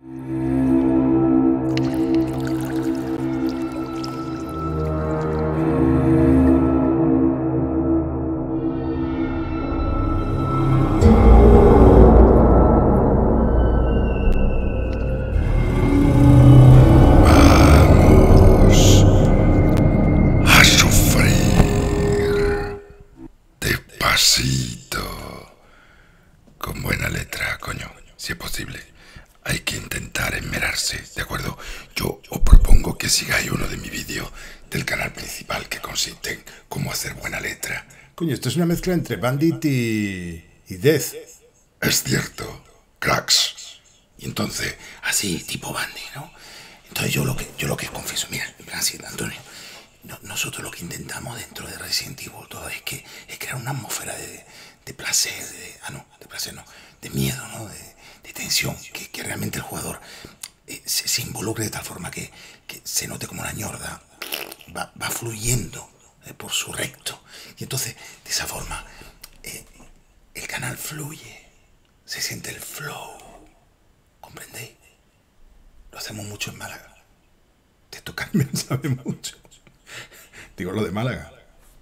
Con buena letra, coño, si es posible. Hay que intentar esmerarse, ¿de acuerdo? Yo os propongo que sigáis uno de mis vídeos del canal principal que consiste en cómo hacer buena letra. Coño, esto es una mezcla entre Bandit y Death. Es cierto, cracks. Y entonces, así, tipo Bandit, ¿no? Entonces yo lo que confieso, mira, así, Antonio, nosotros lo que intentamos dentro de Resident Evil todo es crear una atmósfera de placer, de placer no, de miedo, ¿no? De tensión, que realmente el jugador se involucre de tal forma que se note como una ñorda va fluyendo por su recto. Y entonces, de esa forma, el canal fluye, se siente el flow, ¿comprendéis? Lo hacemos mucho en Málaga. De esto Carmen sabe mucho. Digo lo de Málaga.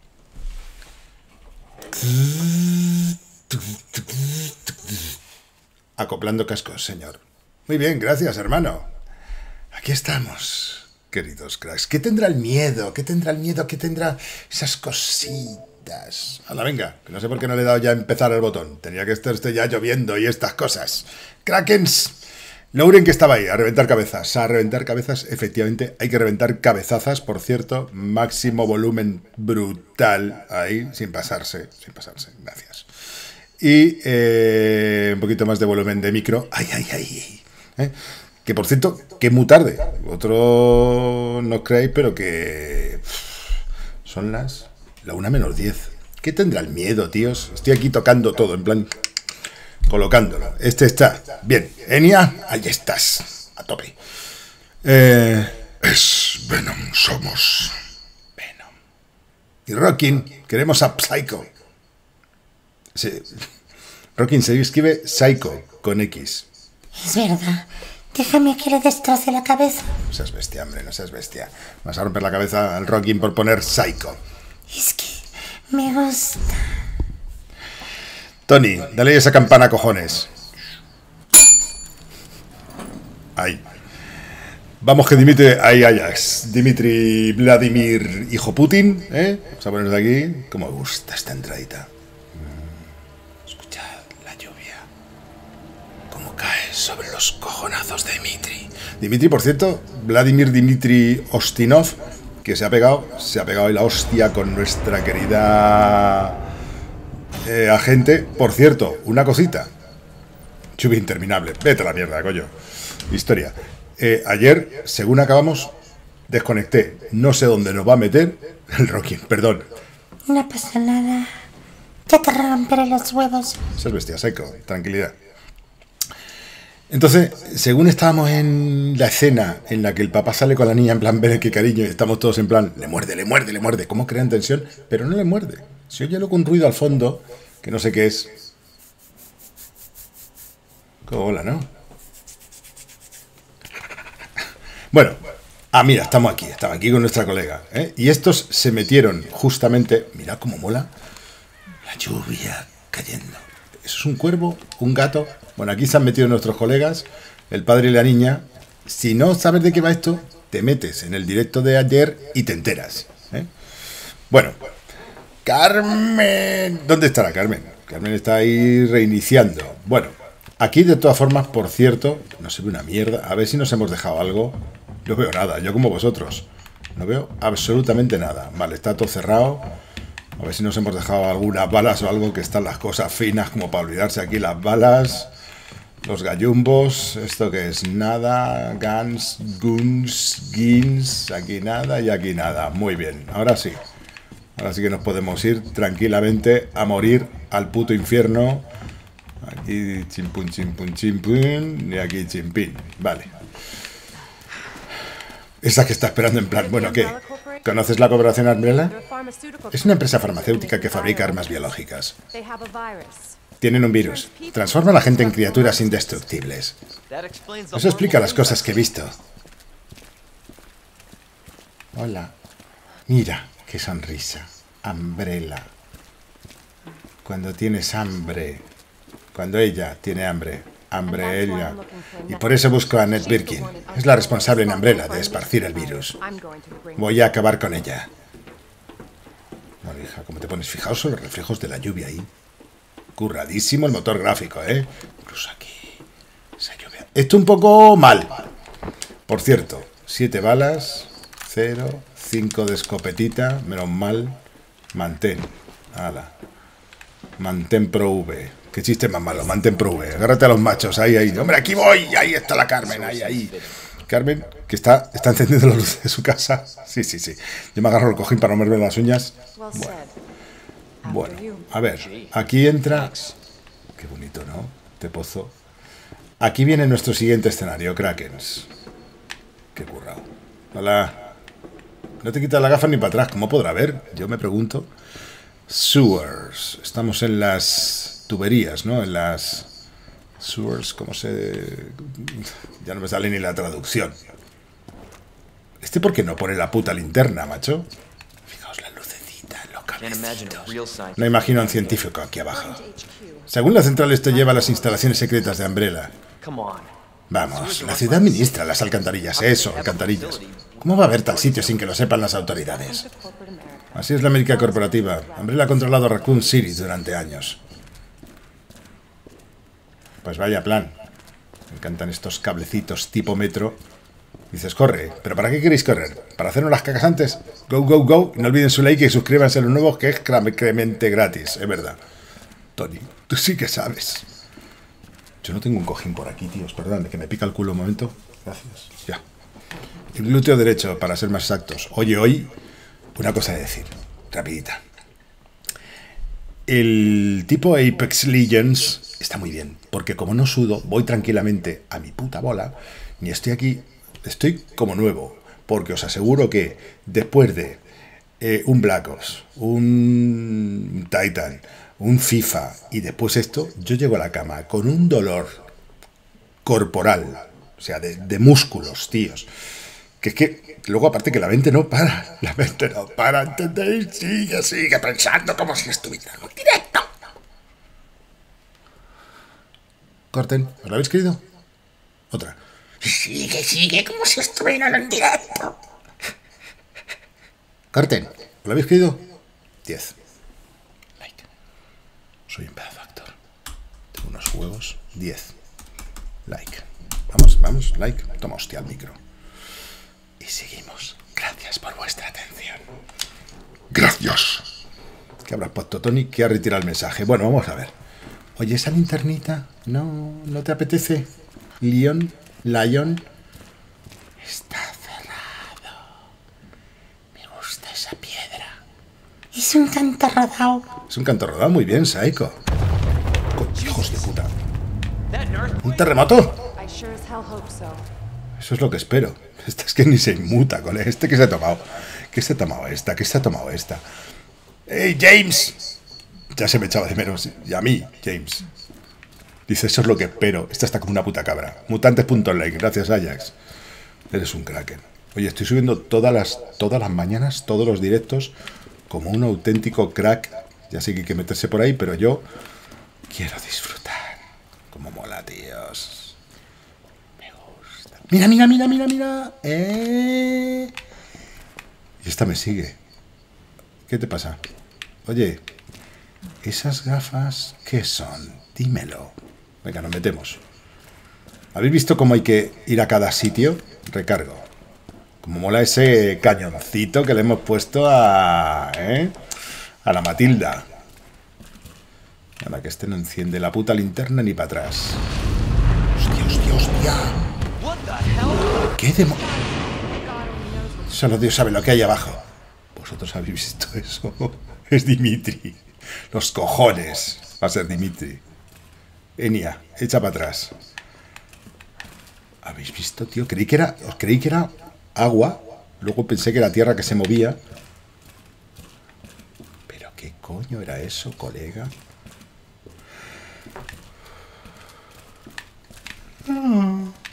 Acoplando cascos, señor. Muy bien, gracias, hermano. Aquí estamos, queridos cracks. ¿Qué tendrá el miedo? ¿Qué tendrá el miedo? ¿Qué tendrá esas cositas? Hala, venga, que no sé por qué no le he dado ya a empezar el botón. Tenía que estar ya lloviendo y estas cosas. Krakens. Lauren que estaba ahí, a reventar cabezas. A reventar cabezas, efectivamente, hay que reventar cabezazas, por cierto. Máximo volumen brutal ahí, sin pasarse, gracias. Y un poquito más de volumen de micro. ¡Ay! Que por cierto, que muy tarde. Otro no creéis, pero que son la 1:10. ¿Qué tendrá el miedo, tíos? Estoy aquí tocando todo, en plan... colocándolo. Este está. Bien. Enya, ahí estás. A tope. Es Venom, somos Venom. Y Rockin, queremos a Psycho. Rockin se escribe Psycho con X. Es verdad. Déjame que le destroce la cabeza. No seas bestia, hombre, no seas bestia. Vas a romper la cabeza al Rockin por poner Psycho. Es que me gusta. Tony, dale esa campana, cojones. Ahí. Vamos que Dimitri... Ahí Ajax. Dimitri Vladimir, hijo Putin, ¿eh? Vamos a ponernos aquí. Como me gusta esta entradita. Escuchad la lluvia. Cómo cae sobre los cojonazos de Dimitri. Dimitri, por cierto, Vladimir Dimitri Ostinov, que se ha pegado ahí la hostia con nuestra querida... agente. Por cierto, una cosita. Lluvia interminable. Vete a la mierda, coño. Historia. Ayer, según acabamos, desconecté. No sé dónde nos va a meter el Rockin, perdón. No pasa nada. Ya te romperé los huevos. Ser bestia, Psycho. Tranquilidad. Entonces, según estábamos en la escena en la que el papá sale con la niña en plan, ver qué cariño, y estamos todos en plan, le muerde. ¿Cómo crean tensión? Pero no le muerde. Se oye luego un ruido al fondo, que no sé qué es. Hola, ¿no? Bueno, mira, estamos aquí con nuestra colega, ¿eh? Y estos se metieron justamente... Mirad cómo mola la lluvia cayendo. ¿Eso es un cuervo? ¿Un gato? Bueno, aquí se han metido nuestros colegas, el padre y la niña. Si no sabes de qué va esto, te metes en el directo de ayer y te enteras, ¿eh? Bueno... Carmen, ¿dónde estará Carmen? Carmen está ahí reiniciando. Bueno, aquí de todas formas, por cierto, no se ve una mierda. A ver si nos hemos dejado algo. No veo nada, yo como vosotros. No veo absolutamente nada. Vale, está todo cerrado. A ver si nos hemos dejado algunas balas o algo, que están las cosas finas como para olvidarse aquí las balas. Los gallumbos, esto que es nada, guns, gins, aquí nada y aquí nada. Muy bien, ahora sí. Ahora sí que nos podemos ir tranquilamente a morir al puto infierno. Aquí chimpún, y aquí chimpín. Vale. Esa que está esperando en plan, bueno, ¿qué? ¿Conoces la Corporación Umbrella? Es una empresa farmacéutica que fabrica armas biológicas. Tienen un virus. Transforma a la gente en criaturas indestructibles. Eso explica las cosas que he visto. Hola. Mira, qué sonrisa. Umbrella. Cuando tienes hambre. Cuando ella tiene hambre. Hambre ella. Y por eso busco a Ned Birkin. Es la responsable en Umbrella de esparcir el virus. Voy a acabar con ella. Bueno, hija, ¿cómo te pones? Fijaos en los reflejos de la lluvia ahí. Curradísimo el motor gráfico, ¿eh? Incluso aquí. Esa lluvia. Esto un poco mal. Por cierto, 7 balas. 0. 5 de escopetita. Menos mal. Mantén. Hala. Mantén Pro V. Qué chiste más malo. Mantén Pro V. Agárrate a los machos. Ahí, ahí. Hombre, aquí voy. Ahí está la Carmen. Ahí, ahí. Carmen, que está encendiendo la luz de su casa. Sí, sí, sí. Yo me agarro el cojín para no verme las uñas. Bueno, a ver. Aquí entra... Qué bonito, ¿no? Este pozo. Aquí viene nuestro siguiente escenario, Krakens. Qué currado. Hola. No te quitas la gafa ni para atrás. ¿Cómo podrá ver? Yo me pregunto. Sewers. Estamos en las tuberías, ¿no? En las... Sewers, ¿cómo se...? Ya no me sale ni la traducción. ¿Por qué no pone la puta linterna, macho? Fijaos la lucecita, los cablecitos. No imagino a un científico aquí abajo. Según la central, esto lleva a las instalaciones secretas de Umbrella. Vamos, la ciudad administra las alcantarillas. Eso, alcantarillas. ¿Cómo va a haber tal sitio sin que lo sepan las autoridades? Así es la América corporativa. Umbrella ha controlado Raccoon City durante años. Pues vaya plan. Me encantan estos cablecitos tipo metro. Dices, corre. ¿Pero para qué queréis correr? ¿Para hacernos las cacas antes? Go, go, go. Y no olviden su like y suscríbanse a los nuevos, que es claramente gratis. Es verdad. Tony, tú sí que sabes. Yo no tengo un cojín por aquí, tíos. Perdón, que me pica el culo un momento. Gracias. Ya. El glúteo derecho, para ser más exactos. Oye, hoy, una cosa de decir. Rapidita. El tipo Apex Legends está muy bien. Porque como no sudo, voy tranquilamente a mi puta bola. Ni estoy aquí... Estoy como nuevo, porque os aseguro que después de un Black Ops, un Titan, un FIFA y después esto, yo llego a la cama con un dolor corporal, o sea, de músculos, tíos, que es que luego aparte que la mente no para, ¿entendéis? Sigue pensando como si estuviera en directo. Corten, ¿os lo habéis querido? Otra. Sigue, como si estuvieran en directo. Corten, ¿lo habéis querido? 10. Like. Soy un pedazo de actor. Tengo unos huevos. 10. Like. Vamos, like. Toma hostia al micro. Y seguimos. Gracias por vuestra atención. Gracias. ¿Qué habrás puesto, Tony? Que ha retirado el mensaje. Bueno, vamos a ver. Oye, esa linternita, ¿no te apetece? Lion está cerrado. Me gusta esa piedra. Es un canto rodado. Es un canto rodado, muy bien, Saiko. Hijos de puta. ¿Un terremoto? Eso es lo que espero. Esta es que ni se inmuta con este que se ha tomado. ¿Qué se ha tomado esta? ¿Qué se ha tomado esta? ¡Hey, James! Ya se me echaba de menos. Y a mí, James. Dice, eso es lo que espero. Esta está como una puta cabra. Mutantes.like, gracias Ajax. Eres un kraken. Oye, estoy subiendo todas las mañanas, todos los directos, como un auténtico crack. Ya sé que hay que meterse por ahí, pero yo quiero disfrutar. Como mola, tíos. Me gusta. Mira. Y esta me sigue. ¿Qué te pasa? Oye, ¿esas gafas qué son? Dímelo. Venga, nos metemos. ¿Habéis visto cómo hay que ir a cada sitio? Recargo. Como mola ese cañoncito que le hemos puesto a la Matilda. A la que este no enciende la puta linterna ni para atrás. ¡Hostia! ¿Qué demonios? Solo Dios sabe lo que hay abajo. ¿Vosotros habéis visto eso? Es Dimitri. Los cojones. Va a ser Dimitri. Enya, echa para atrás. ¿Habéis visto, tío? Creí que era agua. Luego pensé que era tierra que se movía. ¿Pero qué coño era eso, colega?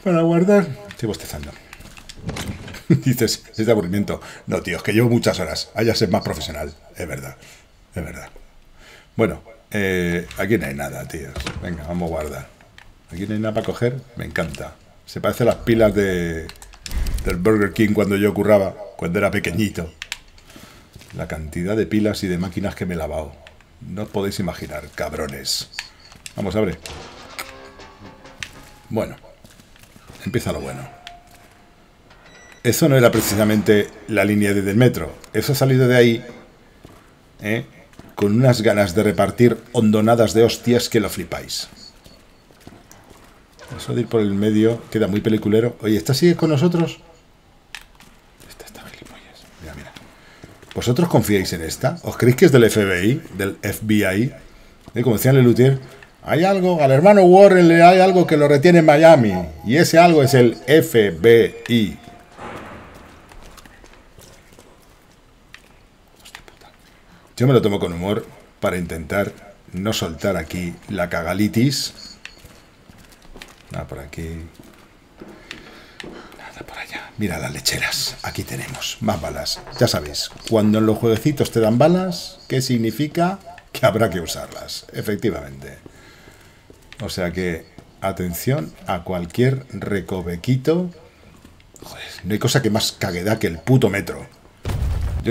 Para guardar. Estoy bostezando. Dices, es de aburrimiento. No, tío, es que llevo muchas horas. Hay que ser más profesional. Es verdad. Es verdad. Bueno, aquí no hay nada, tíos. Venga, vamos a guardar. Aquí no hay nada para coger. Me encanta. Se parece a las pilas del Burger King cuando yo curraba, cuando era pequeñito. La cantidad de pilas y de máquinas que me he lavado. No os podéis imaginar, cabrones. Vamos, abre. Bueno. Empieza lo bueno. Eso no era precisamente la línea del metro. Eso ha salido de ahí, con unas ganas de repartir hondonadas de hostias que lo flipáis. Eso de ir por el medio queda muy peliculero. Oye, ¿esta sigue con nosotros? Esta está gilipollas. Mira, mira. ¿Vosotros confiáis en esta? ¿Os creéis que es del FBI? ¿Del FBI? Como decían Lelutier, hay algo, al hermano Warren le hay algo que lo retiene en Miami. Y ese algo es el FBI. Yo me lo tomo con humor para intentar no soltar aquí la cagalitis. Nada por aquí. Nada por allá. Mira las lecheras. Aquí tenemos más balas. Ya sabéis, cuando en los jueguecitos te dan balas, ¿qué significa? Que habrá que usarlas. Efectivamente. O sea que, atención a cualquier recovequito. Joder, no hay cosa que más cagueda que el puto metro. Yo...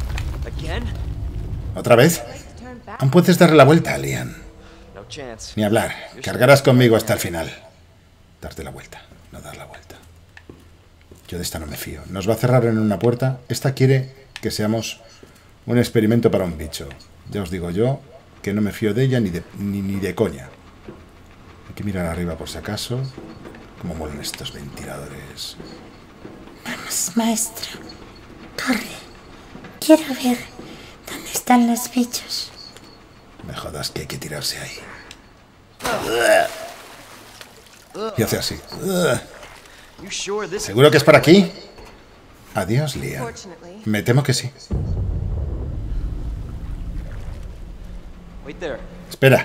¿Otra vez? Aún puedes darle la vuelta, Liam. Ni hablar. Cargarás conmigo hasta el final. Darte la vuelta, no dar la vuelta. Yo de esta no me fío. Nos va a cerrar en una puerta. Esta quiere que seamos un experimento para un bicho. Ya os digo yo que no me fío de ella ni de coña. Hay que mirar arriba por si acaso. Cómo molen estos ventiladores. Vamos, maestro. Corre. Quiero ver dónde están los bichos. Me jodas que hay que tirarse ahí. Y hace así. ¿Seguro que es por aquí? Adiós, Liam. Me temo que sí. Espera.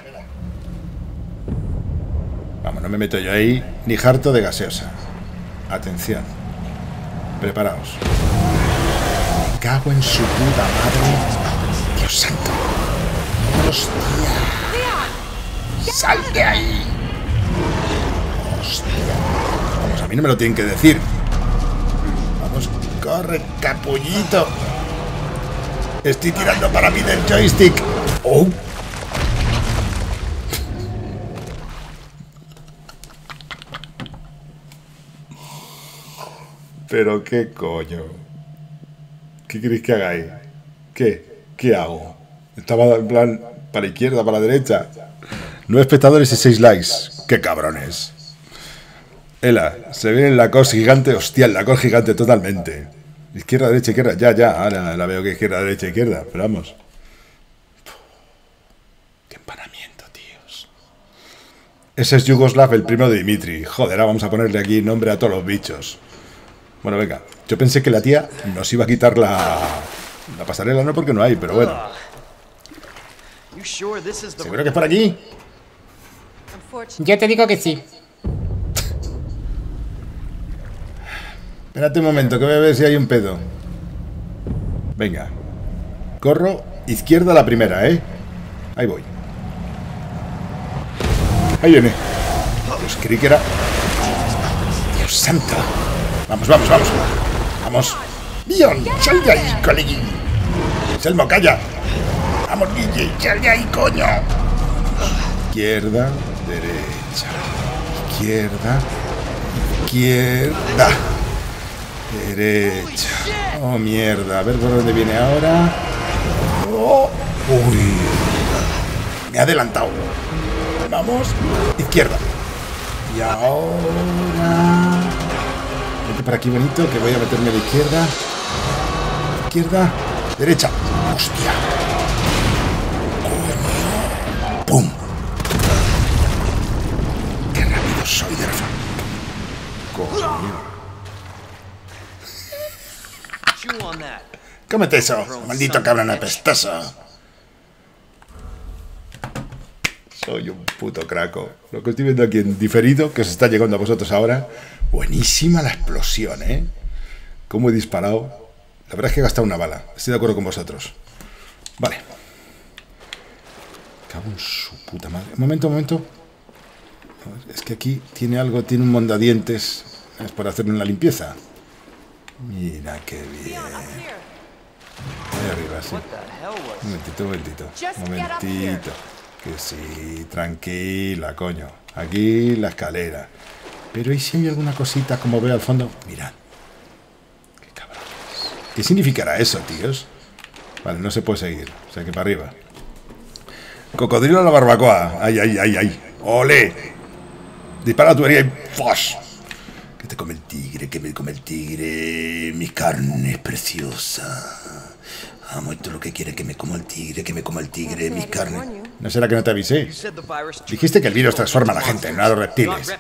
Vamos, no me meto yo ahí ni harto de gaseosa. Atención. Preparaos. Me cago en su puta madre. Dios santo. ¡Hostia! ¡Sal de ahí! ¡Hostia! Vamos, a mí no me lo tienen que decir. Vamos, corre, capullito. Estoy tirando para mí del joystick. ¡Oh! Pero qué coño. ¿Qué queréis que hagáis? ¿Qué hago? Estaba en plan para la izquierda, para la derecha. 9 espectadores y 6 likes. ¡Qué cabrones! Ela, se ve en la cos gigante. Hostia, en la cos gigante totalmente. Izquierda, derecha, izquierda. Ya. Ahora la veo que izquierda, derecha, izquierda. Pero vamos. ¡Qué empanamiento, tíos! Ese es Yugoslav, el primo de Dimitri. Joder, ahora vamos a ponerle aquí nombre a todos los bichos. Bueno, venga. Yo pensé que la tía nos iba a quitar la pasarela, no porque no hay, pero bueno. ¿Seguro que es por aquí? Yo te digo que sí. Espérate un momento, que voy a ver si hay un pedo. Venga. Corro, izquierda la primera, ¿eh? Ahí voy. Ahí viene. Dios, creí que era... Dios santo. Vamos. Vamos. ¡Dion! ¡Sal de ahí, colegui! ¡Selmo, calla! ¡Vamos, Guille! ¡Sal de ahí, coño! Izquierda, derecha. Izquierda. Derecha. Oh, mierda. A ver por dónde viene ahora. Oh. Uy. Me ha adelantado. Vamos. Izquierda. Y ahora... Vete por aquí, bonito, que voy a meterme a la izquierda. Izquierda. Derecha. Hostia. Coño. ¡Pum! ¡Qué rápido soy, de razón! Coño. ¡Cómete eso, maldito cabrón apestoso! Soy un puto craco. Lo que estoy viendo aquí en diferido, que os está llegando a vosotros ahora. Buenísima la explosión, ¿eh? Cómo he disparado. La verdad es que he gastado una bala. Estoy de acuerdo con vosotros. Vale. Cago en su puta madre. Un momento, un momento. Es que aquí tiene algo, tiene un mondadientes. Es para hacer una limpieza. Mira qué bien. Ahí arriba, sí. Un momentito, un momentito. Un momentito. Que sí, tranquila, coño. Aquí la escalera. Pero ¿y si hay alguna cosita como veo al fondo? Mirad. Qué cabrones. ¿Qué significará eso, tíos? Vale, no se puede seguir. O sea que para arriba. Cocodrilo a la barbacoa. Ay, ay, ay, ay. ¡Ole! Dispara la tubería y ¡fos! Que te come el tigre, que me come el tigre. Mi carne es preciosa. Amo esto lo que quiere, que me coma el tigre, que me coma el tigre, mi carne. ¿No será que no te avisé? Dijiste que el virus transforma a la gente, no a los reptiles.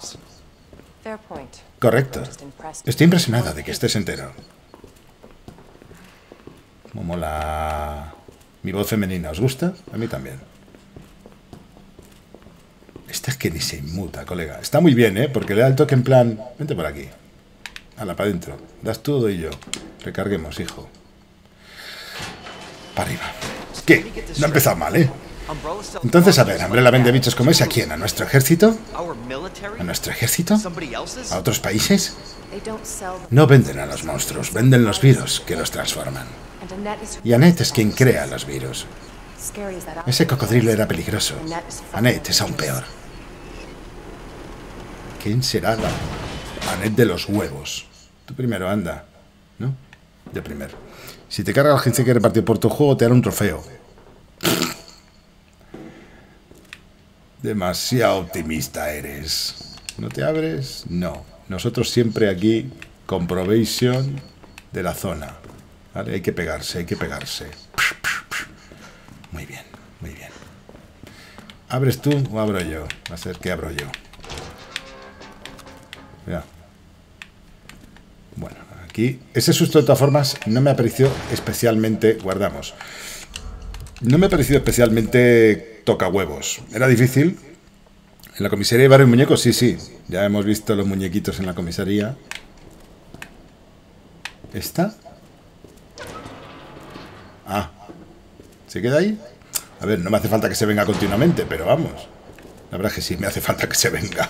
Correcto. Estoy impresionada de que estés entero. Como mola mi voz femenina. ¿Os gusta? A mí también. Esta es que ni se inmuta, colega. Está muy bien, ¿eh? Porque le da el toque en plan... Vente por aquí. Hala, para adentro. Das tú, doy yo. Recarguemos, hijo. Para arriba. ¿Qué? No ha empezado mal, ¿eh? Entonces, a ver, Umbrella vende bichos como ese. ¿A quién? ¿A nuestro ejército? ¿A nuestro ejército? ¿A otros países? No venden a los monstruos, venden los virus que los transforman. Y Annette es quien crea los virus. Ese cocodrilo era peligroso. Annette es aún peor. ¿Quién será la Annette de los huevos? Tú primero, anda. ¿No? Yo primero. Si te carga la gente que repartir por tu juego, te hará un trofeo. Demasiado optimista eres. ¿No te abres? No. Nosotros siempre aquí, comprobation de la zona. ¿Vale? Hay que pegarse, hay que pegarse. Muy bien, muy bien. ¿Abres tú o abro yo? Va a ser que abro yo. Ya. Bueno, aquí... Ese susto de todas formas no me ha parecido especialmente... Guardamos. No me ha parecido especialmente toca huevos. Era difícil. En la comisaría hay varios muñecos, sí, sí. Ya hemos visto los muñequitos en la comisaría. ¿Esta? Ah. ¿Se queda ahí? A ver, no me hace falta que se venga continuamente, pero vamos. La verdad es que sí, me hace falta que se venga.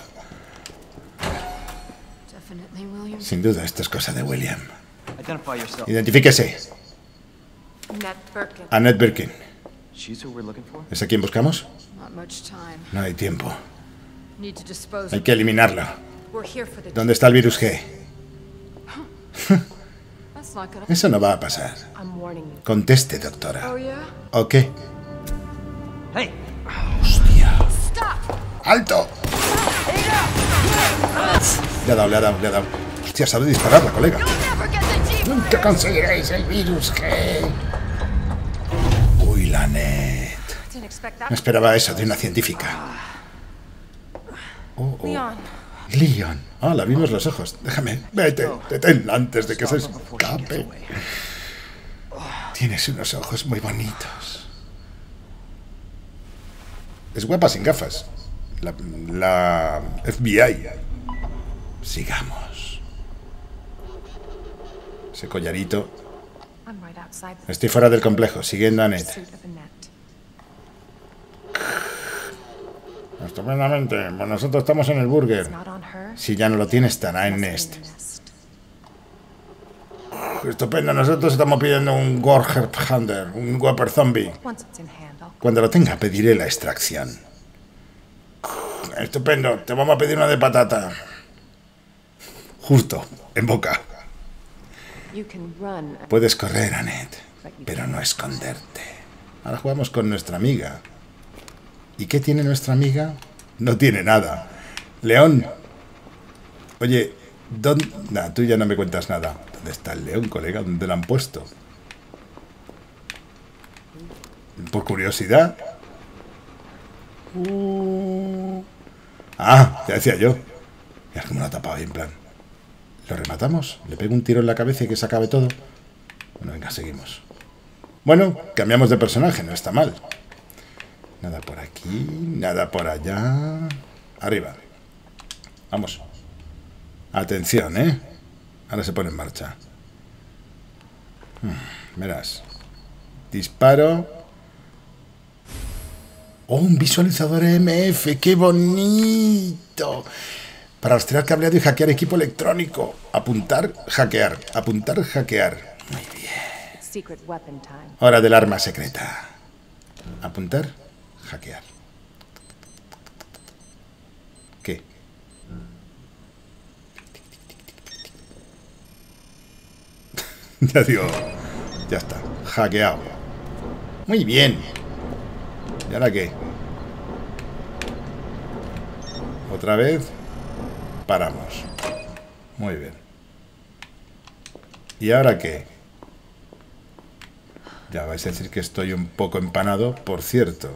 Sin duda, esto es cosa de William. Identifíquese. Annette Birkin. ¿Es a quien buscamos? No hay tiempo. Hay que eliminarlo. ¿Dónde está el virus G? Eso no va a pasar. Conteste, doctora. ¿O qué? ¡Hostia! ¡Alto! Le ha dado, le ha dado, le ha dado. Hostia, sabe disparar la colega. Nunca conseguiréis el virus G. Uy, la net. No esperaba eso de una científica. Oh, oh. Leon. Ah, la vimos los ojos. Déjame. Vete. Deténla antes de que se escape. Tienes unos ojos muy bonitos. Es guapa sin gafas. La FBI. Sigamos. Ese collarito. Estoy fuera del complejo, siguiendo a Annette. Estupendamente. Pues nosotros estamos en el burger. Si ya no lo tiene, estará en Nest. Estupendo. Nosotros estamos pidiendo un Gorger Hunter, un Whopper Zombie. Cuando lo tenga, pediré la extracción. Estupendo. Te vamos a pedir una de patata. Justo, en boca. Puedes correr, Annette, pero no esconderte. Ahora jugamos con nuestra amiga. ¿Y qué tiene nuestra amiga? No tiene nada. León. Oye, ¿dónde...? Nah, tú ya no me cuentas nada. ¿Dónde está el león, colega? ¿Dónde lo han puesto? Por curiosidad. Ah, ya decía yo. Mira cómo lo ha tapado ahí, en plan. ¿Lo rematamos? ¿Le pego un tiro en la cabeza y que se acabe todo? Bueno, venga, seguimos. Bueno, cambiamos de personaje, no está mal. Nada por aquí, nada por allá. Arriba. Vamos. Atención, ¿eh? Ahora se pone en marcha. Verás. Disparo. ¡Oh, un visualizador EMF! ¡Qué bonito! Para rastrear cableado y hackear equipo electrónico. Apuntar, hackear. Apuntar, hackear. Muy bien. Hora del arma secreta. Apuntar, hackear. ¿Qué? Ya digo, ya está. Hackeado. Muy bien. ¿Y ahora qué? Otra vez. Paramos. Muy bien. ¿Y ahora qué? Ya vais a decir que estoy un poco empanado, por cierto.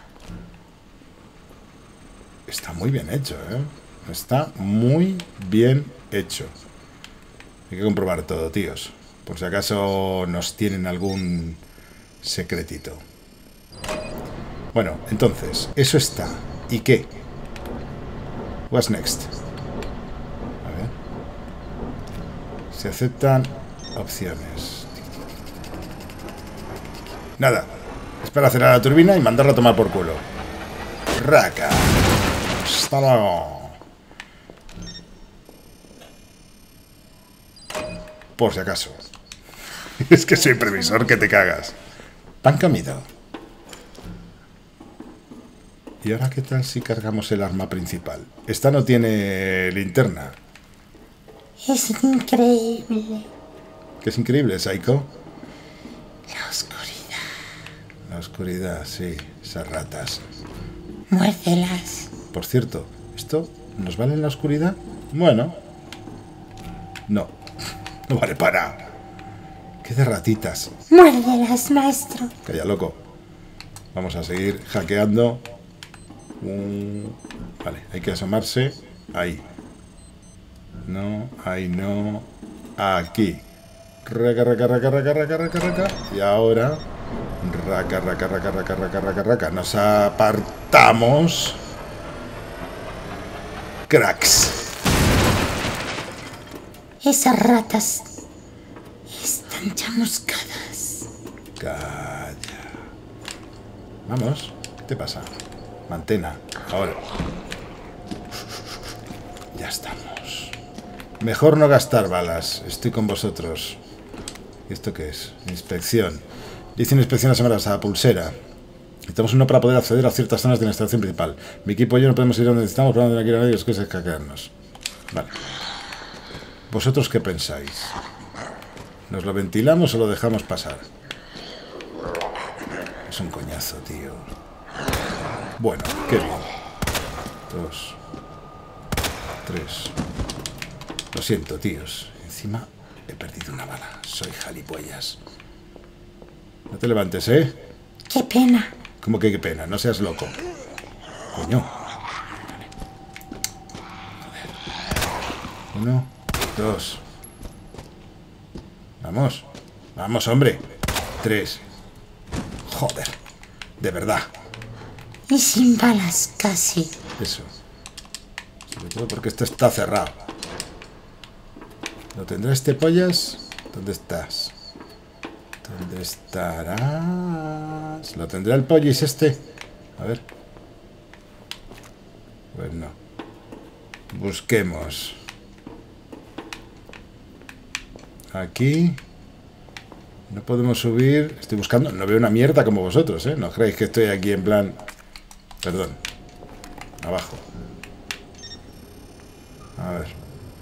Está muy bien hecho, ¿eh? Está muy bien hecho. Hay que comprobar todo, tíos. Por si acaso nos tienen algún secretito. Bueno, entonces, eso está. ¿Y qué? What's next? A ver. Se aceptan opciones. Nada. Espera acelerar la turbina y mandarla a tomar por culo. Raca. Hasta luego. Por si acaso. Es que soy previsor que te cagas. Pan comido. ¿Y ahora qué tal si cargamos el arma principal? Esta no tiene linterna. Es increíble. ¿Qué es increíble, Psycho? La oscuridad. La oscuridad, sí. Esas ratas. Muérdelas. Por cierto, ¿esto nos vale en la oscuridad? Bueno. No. No vale para. ¿Qué de ratitas? Muérdelas, maestro. Calla, loco. Vamos a seguir hackeando. Vale, hay que asomarse. Ahí. No, ahí no. Aquí. Raca, raca, raca, raca, raca, raca, raca. Y ahora. Raca, raca, raca, raca, raca, raca, raca. Nos apartamos. Cracks. Esas ratas están chamuscadas. Calla. Vamos. ¿Qué te pasa? Mantena. Ahora. Ya estamos. Mejor no gastar balas. Estoy con vosotros. ¿Y esto qué es? Inspección. Dice una inspección a la pulsera. Necesitamos uno para poder acceder a ciertas zonas de la instalación principal. Mi equipo y yo no podemos ir a donde estamos, pero donde no quiero nadie, es que es hackearnos. Vale. ¿Vosotros qué pensáis? ¿Nos lo ventilamos o lo dejamos pasar? Es un coñazo, tío. Bueno, qué bien. 2, 3. Lo siento, tíos. Encima he perdido una bala. Soy jalipollas. No te levantes, ¿eh? Qué pena. ¿Cómo que qué pena? No seas loco. Coño. Joder. 1, 2. Vamos. Vamos, hombre. 3. Joder. De verdad. Y sin balas, casi. Eso. Sobre todo porque esto está cerrado. ¿Lo tendrá este pollas? ¿Dónde estás? ¿Dónde estarás? ¿Lo tendrá el pollis este? A ver. Pues no. Busquemos. Aquí. No podemos subir. Estoy buscando. No veo una mierda como vosotros, ¿eh? No creéis que estoy aquí en plan... Perdón. Abajo. A ver.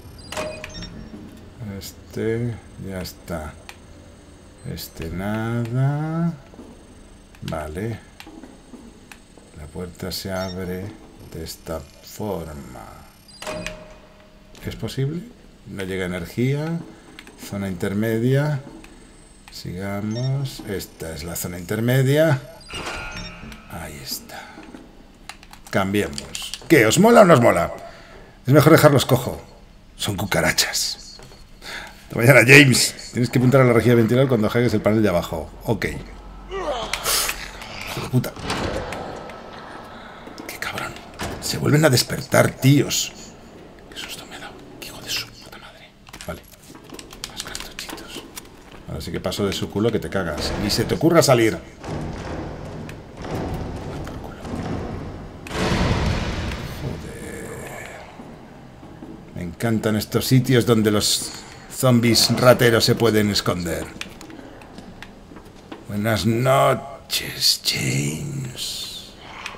Este... Ya está. Este nada. Vale. La puerta se abre de esta forma. ¿Es posible? No llega energía. Zona intermedia. Sigamos. Esta es la zona intermedia. Ahí está. Cambiemos. ¿Qué? ¿Os mola o no os mola? Es mejor dejarlos cojo. Son cucarachas. Hasta mañana, James. Tienes que apuntar a la rejilla de ventilador cuando hackees el panel de abajo. Ok. Hijo de puta. Se vuelven a despertar, tíos. Qué susto me ha dado. Qué hijo de su puta madre. Vale. Más cartuchitos. Ahora sí que paso de su culo que te cagas. Ni se te ocurra salir. Me encantan estos sitios donde los zombies rateros se pueden esconder. Buenas noches, James.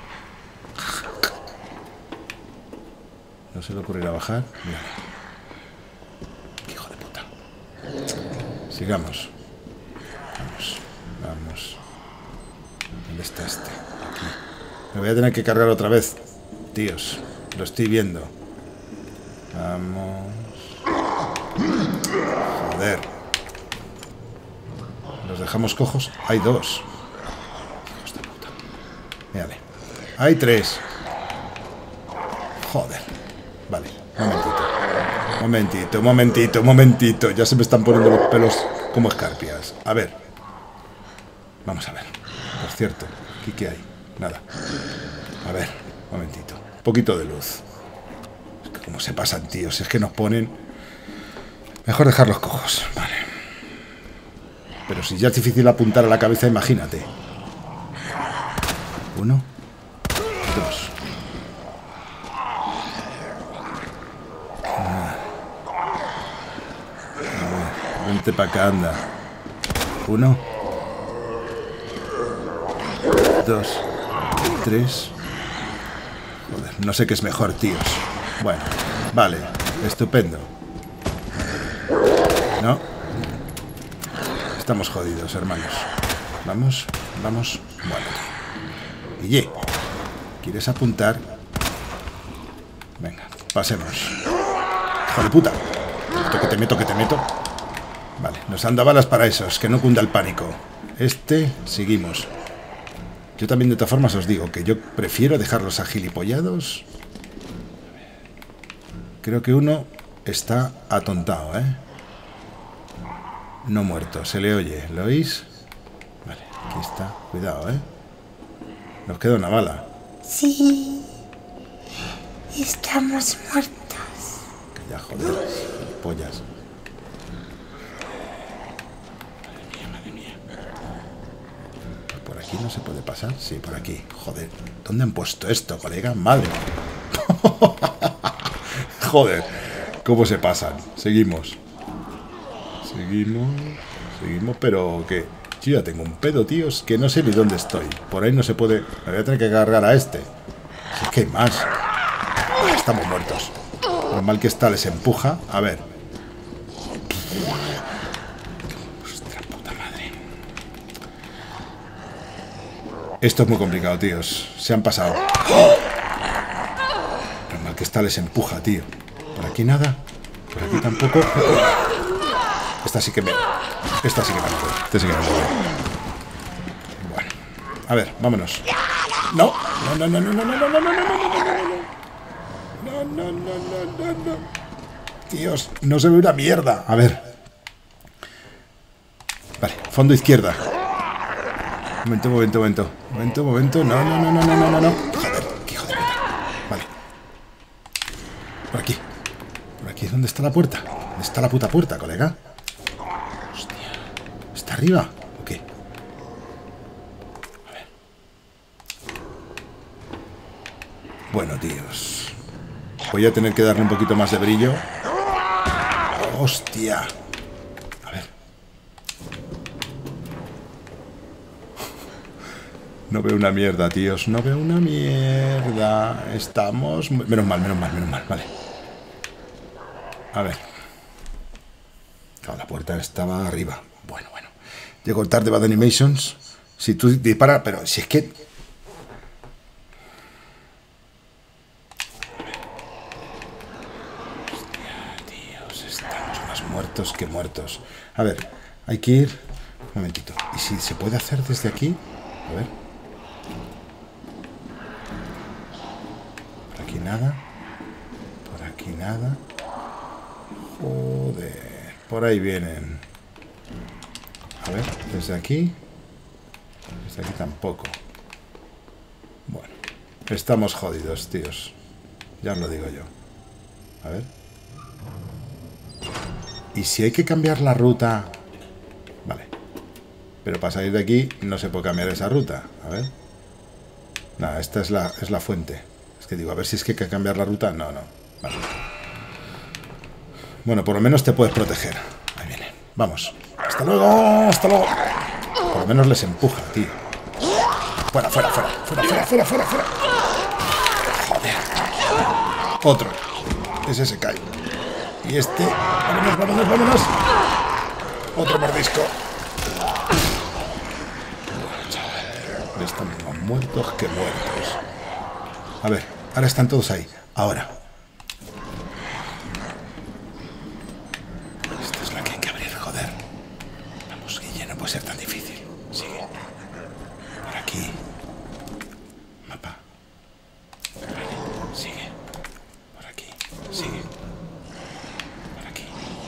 ¿No se le ocurrirá bajar? Mira. ¡Qué hijo de puta! Sigamos. Vamos. ¿Dónde está este? Aquí. Me voy a tener que cargar otra vez. Tíos, lo estoy viendo. Vamos. Joder. ¿Los dejamos cojos? Hay 2. Hijos de puta. Mírale. Hay 3. Joder. Vale. Momentito. Ya se me están poniendo los pelos como escarpias. A ver. Vamos a ver. Por cierto, ¿aquí qué hay? Nada. A ver. Momentito. Un poquito de luz. Como se pasan, tíos. Es que nos ponen... Mejor dejarlos cojos. Vale. Pero si ya es difícil apuntar a la cabeza, imagínate. 1, 2. Vente para acá, anda. 1, 2, 3. Joder, no sé qué es mejor, tíos. Bueno, vale, estupendo. ¿No? Estamos jodidos, hermanos. Vamos. Bueno. Guille, ¿quieres apuntar? Venga, pasemos. ¡Hijo de puta! Que te meto. Vale, nos han dado balas para esos, que no cunda el pánico. Seguimos. Yo también de todas formas os digo que yo prefiero dejarlos agilipollados. Creo que uno está atontado, ¿eh? No muerto, se le oye, ¿lo oís? Vale, aquí está, cuidado, ¿eh? Nos queda una bala. Sí. Estamos muertos. Que ya, joder, pollas. Madre mía. ¿Por aquí no se puede pasar? Sí, por aquí. Joder, ¿dónde han puesto esto, colega? Madre. Joder, ¿cómo se pasan? Seguimos, pero que... Yo ya tengo un pedo, tíos, que no sé ni dónde estoy. Por ahí no se puede... Me voy a tener que cargar a este. Si es que hay más. Estamos muertos. Normal que esta les empuja. A ver. Ostras, puta madre. Esto es muy complicado, tíos. Se han pasado. Normal que esta les empuja, tío. Por aquí nada. Por aquí tampoco. Esta sí que me mueve. Este sí que me mueve. Bueno. A ver, vámonos. No. Tíos, no se ve una mierda. A ver. Vale, fondo izquierda. Momento. No. Joder, qué hijo de puta. Vale. Por aquí. ¿Dónde está la puerta? ¿Dónde está la puta puerta, colega? Hostia. ¿Está arriba? ¿O qué? A ver. Bueno, tíos. Voy a tener que darle un poquito más de brillo. ¡Hostia! A ver. No veo una mierda, tíos. No veo una mierda. Estamos... Menos mal. Vale. A ver. Claro, la puerta estaba arriba. Bueno. Llego tarde, Bad Animations. Si tú disparas... Pero si es que... Muertos que muertos. A ver, hay que ir... Un momentito. ¿Y si se puede hacer desde aquí? A ver. Por aquí nada. Joder. Por ahí vienen. A ver, desde aquí. Desde aquí tampoco. Bueno. Estamos jodidos, tíos. Ya os lo digo yo. A ver. Y si hay que cambiar la ruta... Vale. Pero para salir de aquí no se puede cambiar esa ruta. A ver. Nada, esta es la fuente. Es que digo, a ver si es que hay que cambiar la ruta. No, no. Vale. Bueno, por lo menos te puedes proteger. Ahí viene. Vamos. ¡Hasta luego! ¡Hasta luego! Por lo menos les empuja, tío. Fuera, fuera, fuera. Fuera, fuera, fuera, fuera, fuera. Joder. Otro. Ese se cae. Y este... ¡Vámonos, vámonos, vámonos! Otro mordisco. Están más muertos que muertos. A ver, ahora están todos ahí. Ahora. Esta es la que hay que abrir, joder. Vamos, Guille, no puede ser tan difícil. Sigue. Por aquí. Mapa. Vale, sigue. Por aquí. Sigue. Por aquí.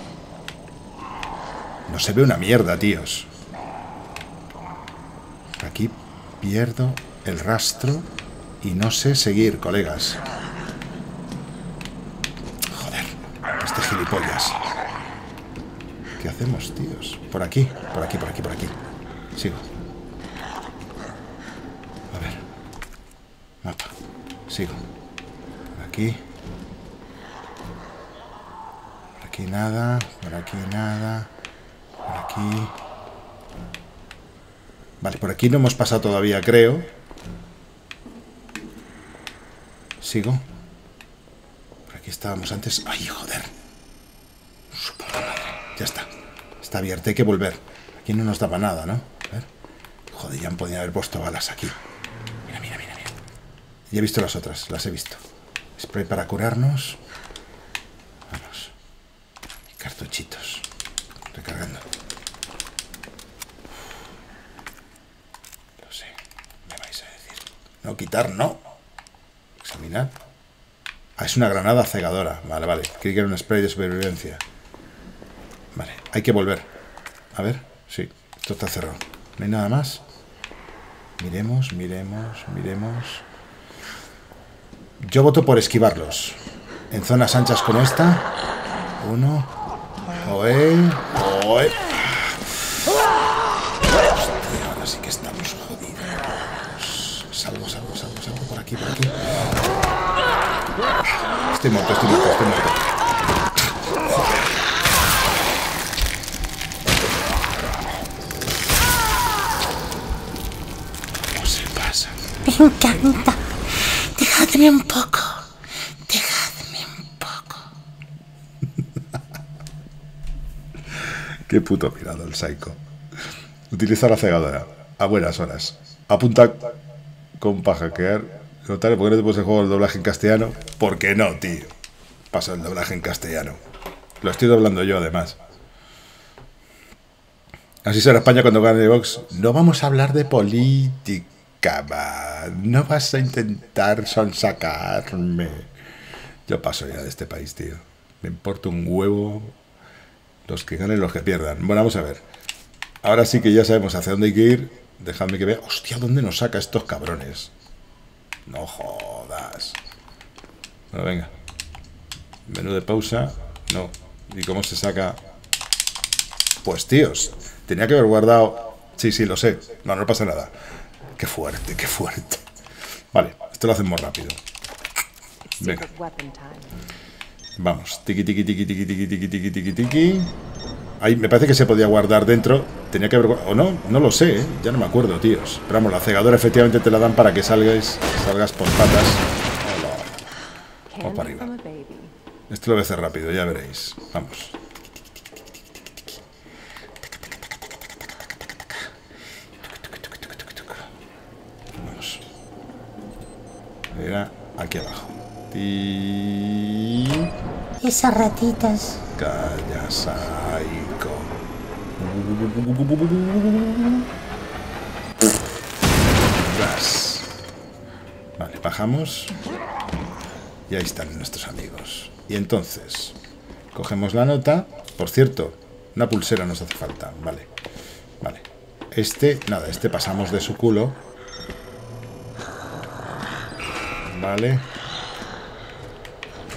No se ve una mierda, tíos. Por aquí pierdo el rastro y no sé seguir, colegas. Joder, este gilipollas. ¿Qué hacemos, tíos? Por aquí, por aquí, por aquí, por aquí. Sigo. A ver. Mapa. Sigo. Por aquí. Por aquí nada. Por aquí nada. Por aquí. Vale, por aquí no hemos pasado todavía, creo. Sigo. Por aquí estábamos antes. ¡Ay, joder! Su puta madre. Ya está. Está abierto, hay que volver. Aquí no nos daba nada, ¿no? A ver. Joder, ya podían haber puesto balas aquí. Mira, mira, mira, mira. Ya he visto las otras, las he visto. Spray para curarnos. Vamos. Y cartuchitos. Recargando. Lo sé. Me vais a decir. No, quitar, no. Examinar. Ah, es una granada cegadora. Vale, vale. Creí que era un spray de supervivencia. Vale, hay que volver. A ver, sí, esto está cerrado. No hay nada más. Miremos, miremos, miremos. Yo voto por esquivarlos. En zonas anchas como esta. Uno. Oe. Oe. Hostia, ahora sí que estamos jodidos. Salgo, salgo, salgo, salgo por aquí, por aquí. Estoy muerto, estoy muerto, estoy muerto. ¿Cómo se pasa? Me encanta. Dejadme un poco. Dejadme un poco. Qué puto pirado el psycho. Utiliza la cegadora. A buenas horas. Apunta con para hackear. Notar, ¿por qué no te pones el juego el doblaje en castellano? ¿Por qué no, tío? Pasa el doblaje en castellano. Lo estoy doblando yo, además. Así será España cuando gane Vox. No vamos a hablar de política, man. No vas a intentar sonsacarme. Yo paso ya de este país, tío. Me importa un huevo los que ganen, los que pierdan. Bueno, vamos a ver. Ahora sí que ya sabemos hacia dónde hay que ir. Dejadme que vea. Hostia, ¿dónde nos saca estos cabrones? No jodas. Bueno, venga. Menú de pausa. No. ¿Y cómo se saca? Pues, tíos, tenía que haber guardado... Sí, sí, lo sé. No, no pasa nada. Qué fuerte, qué fuerte. Vale, esto lo hacemos rápido. Venga. Vamos. Tiki, tiki, tiki, tiki, tiki, tiki, tiki, tiki, tiki. Ahí me parece que se podía guardar dentro. Tenía que haber... O no, no lo sé, ¿eh? Ya no me acuerdo, tíos. Pero vamos, la cegadora efectivamente te la dan para que salgas por patas. Vamos para arriba. Esto lo voy a hacer rápido, ya veréis. Vamos. Vamos. Mira, aquí abajo. Y... Esas ratitas. Calla, psycho. Ras. Vale, bajamos. Y ahí están nuestros amigos. Y entonces, cogemos la nota. Por cierto, una pulsera nos hace falta. Vale, vale. Este, nada, este pasamos de su culo. Vale.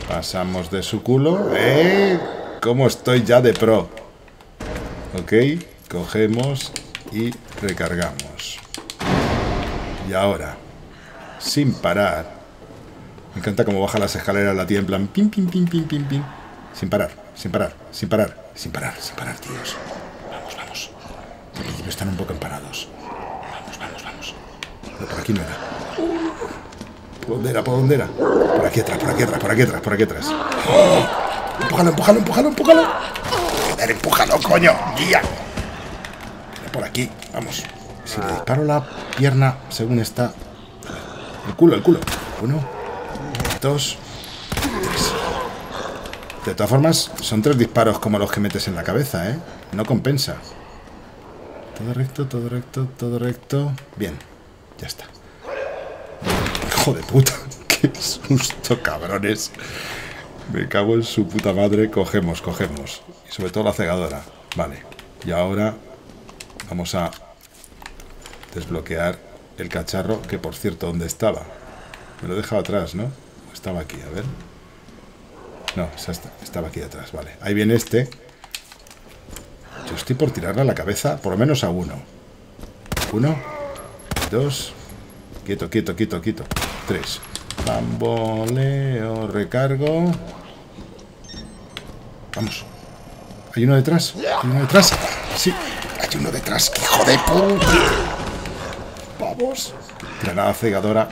Pasamos de su culo. ¿Cómo estoy ya de pro? Ok, cogemos y recargamos. Y ahora, sin parar. Me encanta cómo baja las escaleras la tía en plan pim, pim, pim, pim, pim, pim. Sin parar, sin parar, sin parar, sin parar, sin parar, tíos. Vamos, vamos. Al principio están un poco emparados. Vamos, vamos, vamos. Pero por aquí no era. ¿Por dónde era? ¿Por dónde era? Por aquí atrás, por aquí atrás, por aquí atrás, por aquí atrás. ¡Oh! ¡Empújalo, empújalo, empújalo, empújalo! ¡Joder, empújalo, coño! ¡Guía! Por aquí, vamos. Si le disparo la pierna, según está... El culo, el culo. 1, 2, 3. De todas formas, son 3 disparos como los que metes en la cabeza, ¿eh? No compensa. Todo recto, todo recto, todo recto. Bien, ya está. Hijo de puta, qué susto, cabrones. Me cago en su puta madre. Cogemos, cogemos. Y sobre todo la cegadora. Vale. Y ahora vamos a desbloquear el cacharro, que por cierto, ¿dónde estaba? Me lo he dejado atrás, ¿no? Estaba aquí, a ver. No, estaba aquí atrás, vale. Ahí viene este. Yo estoy por tirarle a la cabeza, por lo menos a 1. 1, 2. Quieto, quieto, quieto, quieto. 3. Bamboleo, recargo. Vamos. ¿Hay uno detrás? ¿Hay uno detrás? Sí, hay uno detrás. ¡Hijo de puta! Vamos. Granada cegadora.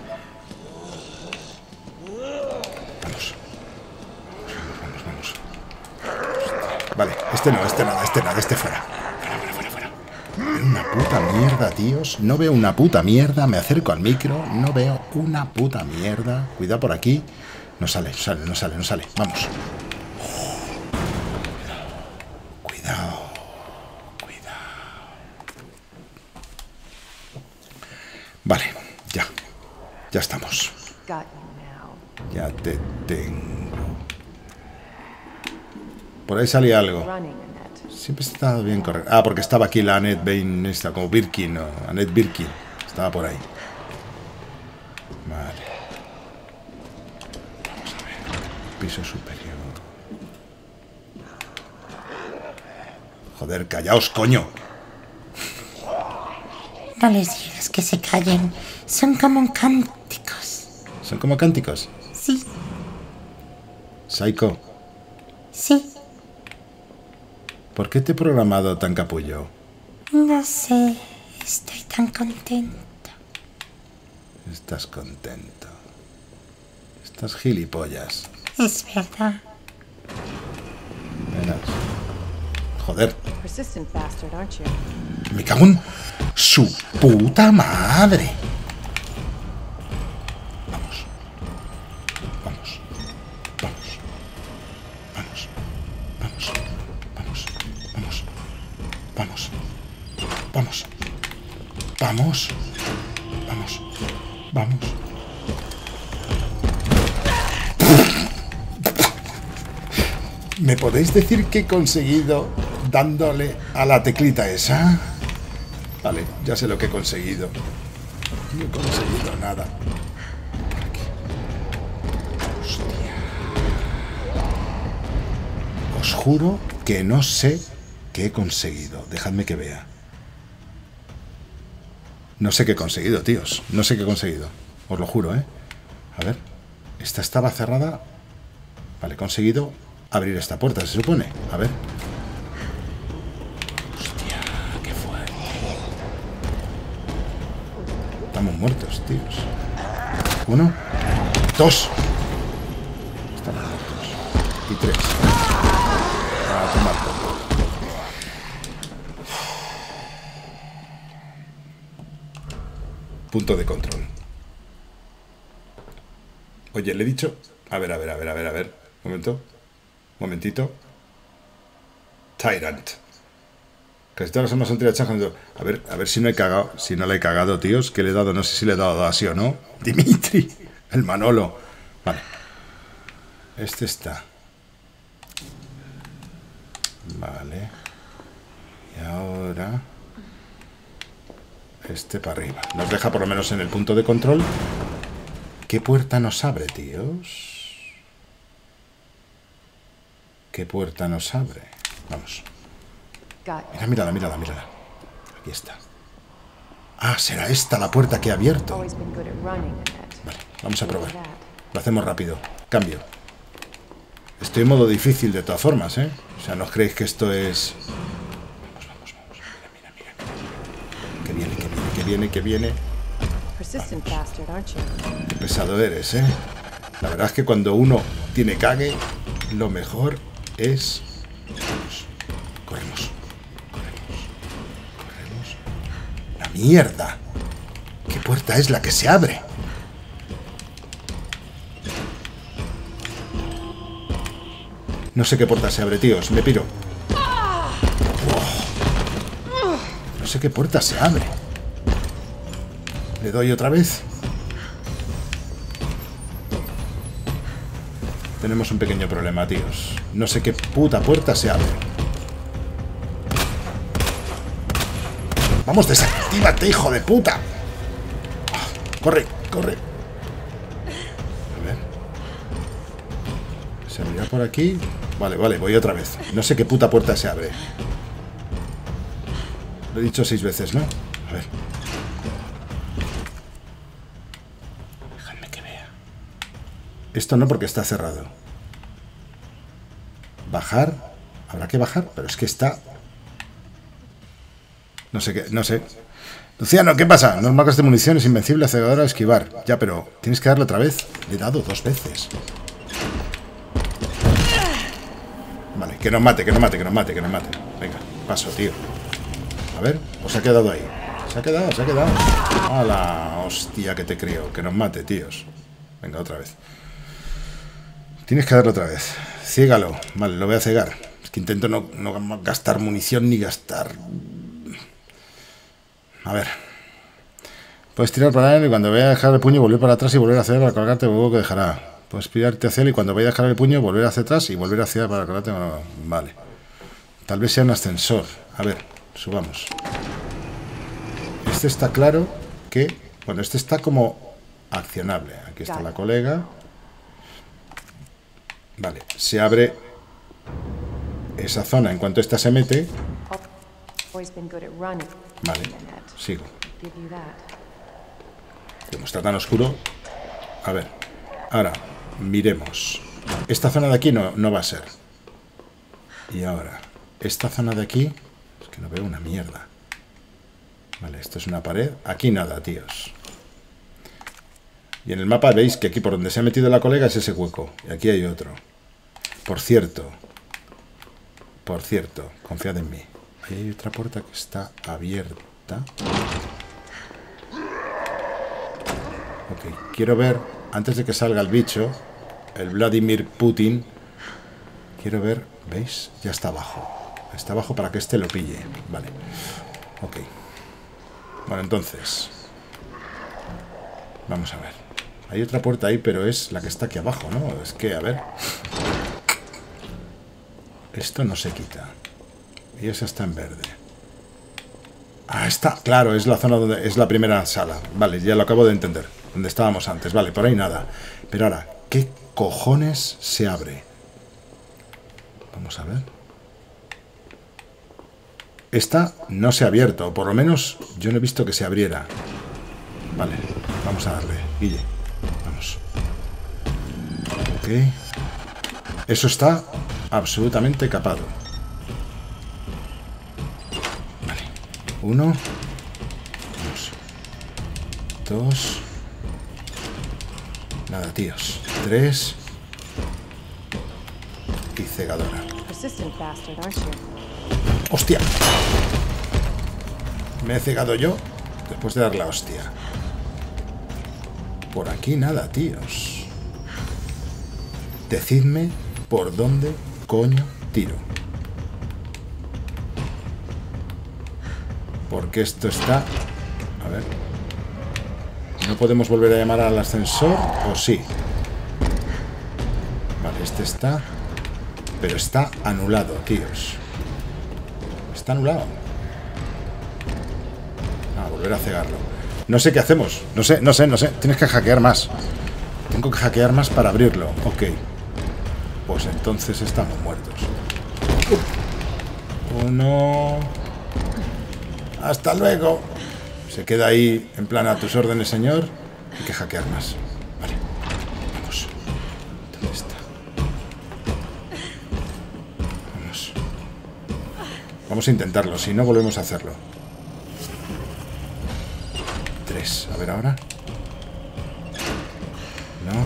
Vamos. Vamos, vamos. Vale, este no, este nada, este nada, este fuera. Una puta mierda, tíos. No veo una puta mierda. Me acerco al micro. No veo una puta mierda. Cuidado por aquí. No sale, no sale, no sale, no sale. Vamos. Cuidado. Cuidado. Vale, ya. Ya estamos. Ya te tengo. Por ahí salía algo. Siempre está bien correr. Ah, porque estaba aquí la Annette Bain, esta, como Birkin, o Annette Birkin. Estaba por ahí. Vale. Vamos a ver. Piso superior. Joder, callaos, coño. No les digas que se callen. Son como cánticos. ¿Son como cánticos? Sí, Psycho, sí. ¿por qué te he programado tan capullo? No sé. Estoy tan contento. Estás contento. Estás gilipollas. Es verdad. Verás. Joder. Persistent bastard, aren't you? Me cago en su puta madre. Vamos. Vamos. Vamos. Vamos. Vamos. Vamos. Vamos. Vamos. Vamos. Vamos. Vamos. Vamos. ¿Me podéis decir qué he conseguido dándole a la teclita esa? Vale, ya sé lo que he conseguido. No he conseguido nada. Aquí. Hostia. Os juro que no sé qué he conseguido. Dejadme que vea. No sé qué he conseguido, tíos. No sé qué he conseguido. Os lo juro, ¿eh? A ver. Esta estaba cerrada. Vale, he conseguido abrir esta puerta, se supone. A ver. Hostia, qué fuerte. Estamos muertos, tíos. 1, 2. Estamos muertos. Y 3. A tomar por culo. Punto de control. Oye, le he dicho... A ver. Un momento. Momentito. Tyrant. Casi todas las armas son tiradas. A ver si no he cagado. Si no le he cagado, tíos. Que le he dado, no sé si le he dado así o no. Dimitri. El Manolo. Vale. Este está. Vale. Y ahora... Este para arriba. Nos deja por lo menos en el punto de control. ¿Qué puerta nos abre, tíos? ¿Qué puerta nos abre? Vamos. Got Mira, mírala, mírala, mírala. Aquí está. Ah, será esta la puerta que ha abierto. always been good at running, Annette. Vale, vamos a probar. That. Lo hacemos rápido. Cambio. Estoy en modo difícil de todas formas, ¿eh? O sea, no os creéis que esto es... Vamos, vamos, vamos. Mira, mira, mira. Que viene, que viene, que viene, que viene. Persistent bastard, aren't you? Qué pesado eres, ¿eh? La verdad es que cuando uno tiene cague, lo mejor es... Vamos. Corremos. Corremos. Corremos. ¡La mierda! ¿Qué puerta es la que se abre? No sé qué puerta se abre, tíos. Me piro. Oh. No sé qué puerta se abre. Le doy otra vez. Tenemos un pequeño problema, tíos. No sé qué puta puerta se abre. ¡Vamos, desactívate, hijo de puta! ¡Corre, corre! A ver. ¿Se abrirá por aquí? Vale, vale, voy otra vez. No sé qué puta puerta se abre. Lo he dicho 6 veces, ¿no? A ver. Déjame que vea. Esto no, porque está cerrado. Bajar. Habrá que bajar, pero es que está... No sé qué, no sé. Luciano, ¿qué pasa? No marcas de municiones, invencible, cegadora, esquivar. Ya, pero tienes que darle otra vez. Le he dado 2 veces. Vale, que nos mate, que nos mate, que nos mate, que nos mate. Venga, paso, tío. A ver, ¿o se ha quedado ahí? Se ha quedado, se ha quedado. ¡A la hostia que te creo! Que nos mate, tíos. Venga, otra vez. Tienes que darle otra vez. Ciégalo. Vale, lo voy a cegar. Es que intento no gastar munición ni gastar... A ver. Puedes tirar para él y cuando vaya a dejar el puño volver para atrás y volver hacia él para colgarte luego que dejará. Puedes pirarte hacia él y cuando vaya a dejar el puño volver hacia atrás y volver hacia él para colgarte. Vale. Tal vez sea un ascensor. A ver, subamos. Este está claro que... Bueno, este está como accionable. Aquí está la colega. Vale, se abre esa zona. En cuanto esta se mete... Always been good at running, Vale, Annette. sigo. Give you that. Como está tan oscuro. A ver, ahora, miremos. Esta zona de aquí no va a ser. Y ahora, esta zona de aquí... Es que no veo una mierda. Vale, esto es una pared. Aquí nada, tíos. Y en el mapa veis que aquí por donde se ha metido la colega es ese hueco. Y aquí hay otro. Por cierto, confiad en mí. Ahí hay otra puerta que está abierta. Ok, quiero ver, antes de que salga el bicho, el Vladimir Putin, quiero ver, ¿veis? Ya está abajo. Está abajo para que este lo pille. Vale. Ok. Bueno, entonces, vamos a ver. Hay otra puerta ahí, pero es la que está aquí abajo, ¿no? Es que, a ver. Esto no se quita. Y esa está en verde. Ah, está, claro, es la zona donde es la primera sala. Vale, ya lo acabo de entender. Donde estábamos antes. Vale, por ahí nada. Pero ahora, ¿qué cojones se abre? Vamos a ver. Esta no se ha abierto, o por lo menos yo no he visto que se abriera. Vale, vamos a darle. Guille, vamos. Ok. Eso está absolutamente capado. Vale. 1. 2. Nada, tíos. 3. Y cegadora. Persistent bastard, aren't you? ¡Hostia! Me he cegado yo después de dar la hostia. Por aquí nada, tíos. Decidme por dónde coño tiro. Porque esto está... A ver. ¿No podemos volver a llamar al ascensor? ¿O sí? Vale, este está... Pero está anulado, tíos. Está anulado. Ah, volver a cegarlo. No sé qué hacemos. No sé. Tienes que hackear más. Tengo que hackear más para abrirlo. Ok. Pues entonces estamos muertos. 1. Hasta luego. Se queda ahí en plan a tus órdenes, señor. Hay que hackear más. Vale. Vamos. ¿Dónde está? Vamos. Vamos a intentarlo. Si no, volvemos a hacerlo. 3. A ver ahora. No.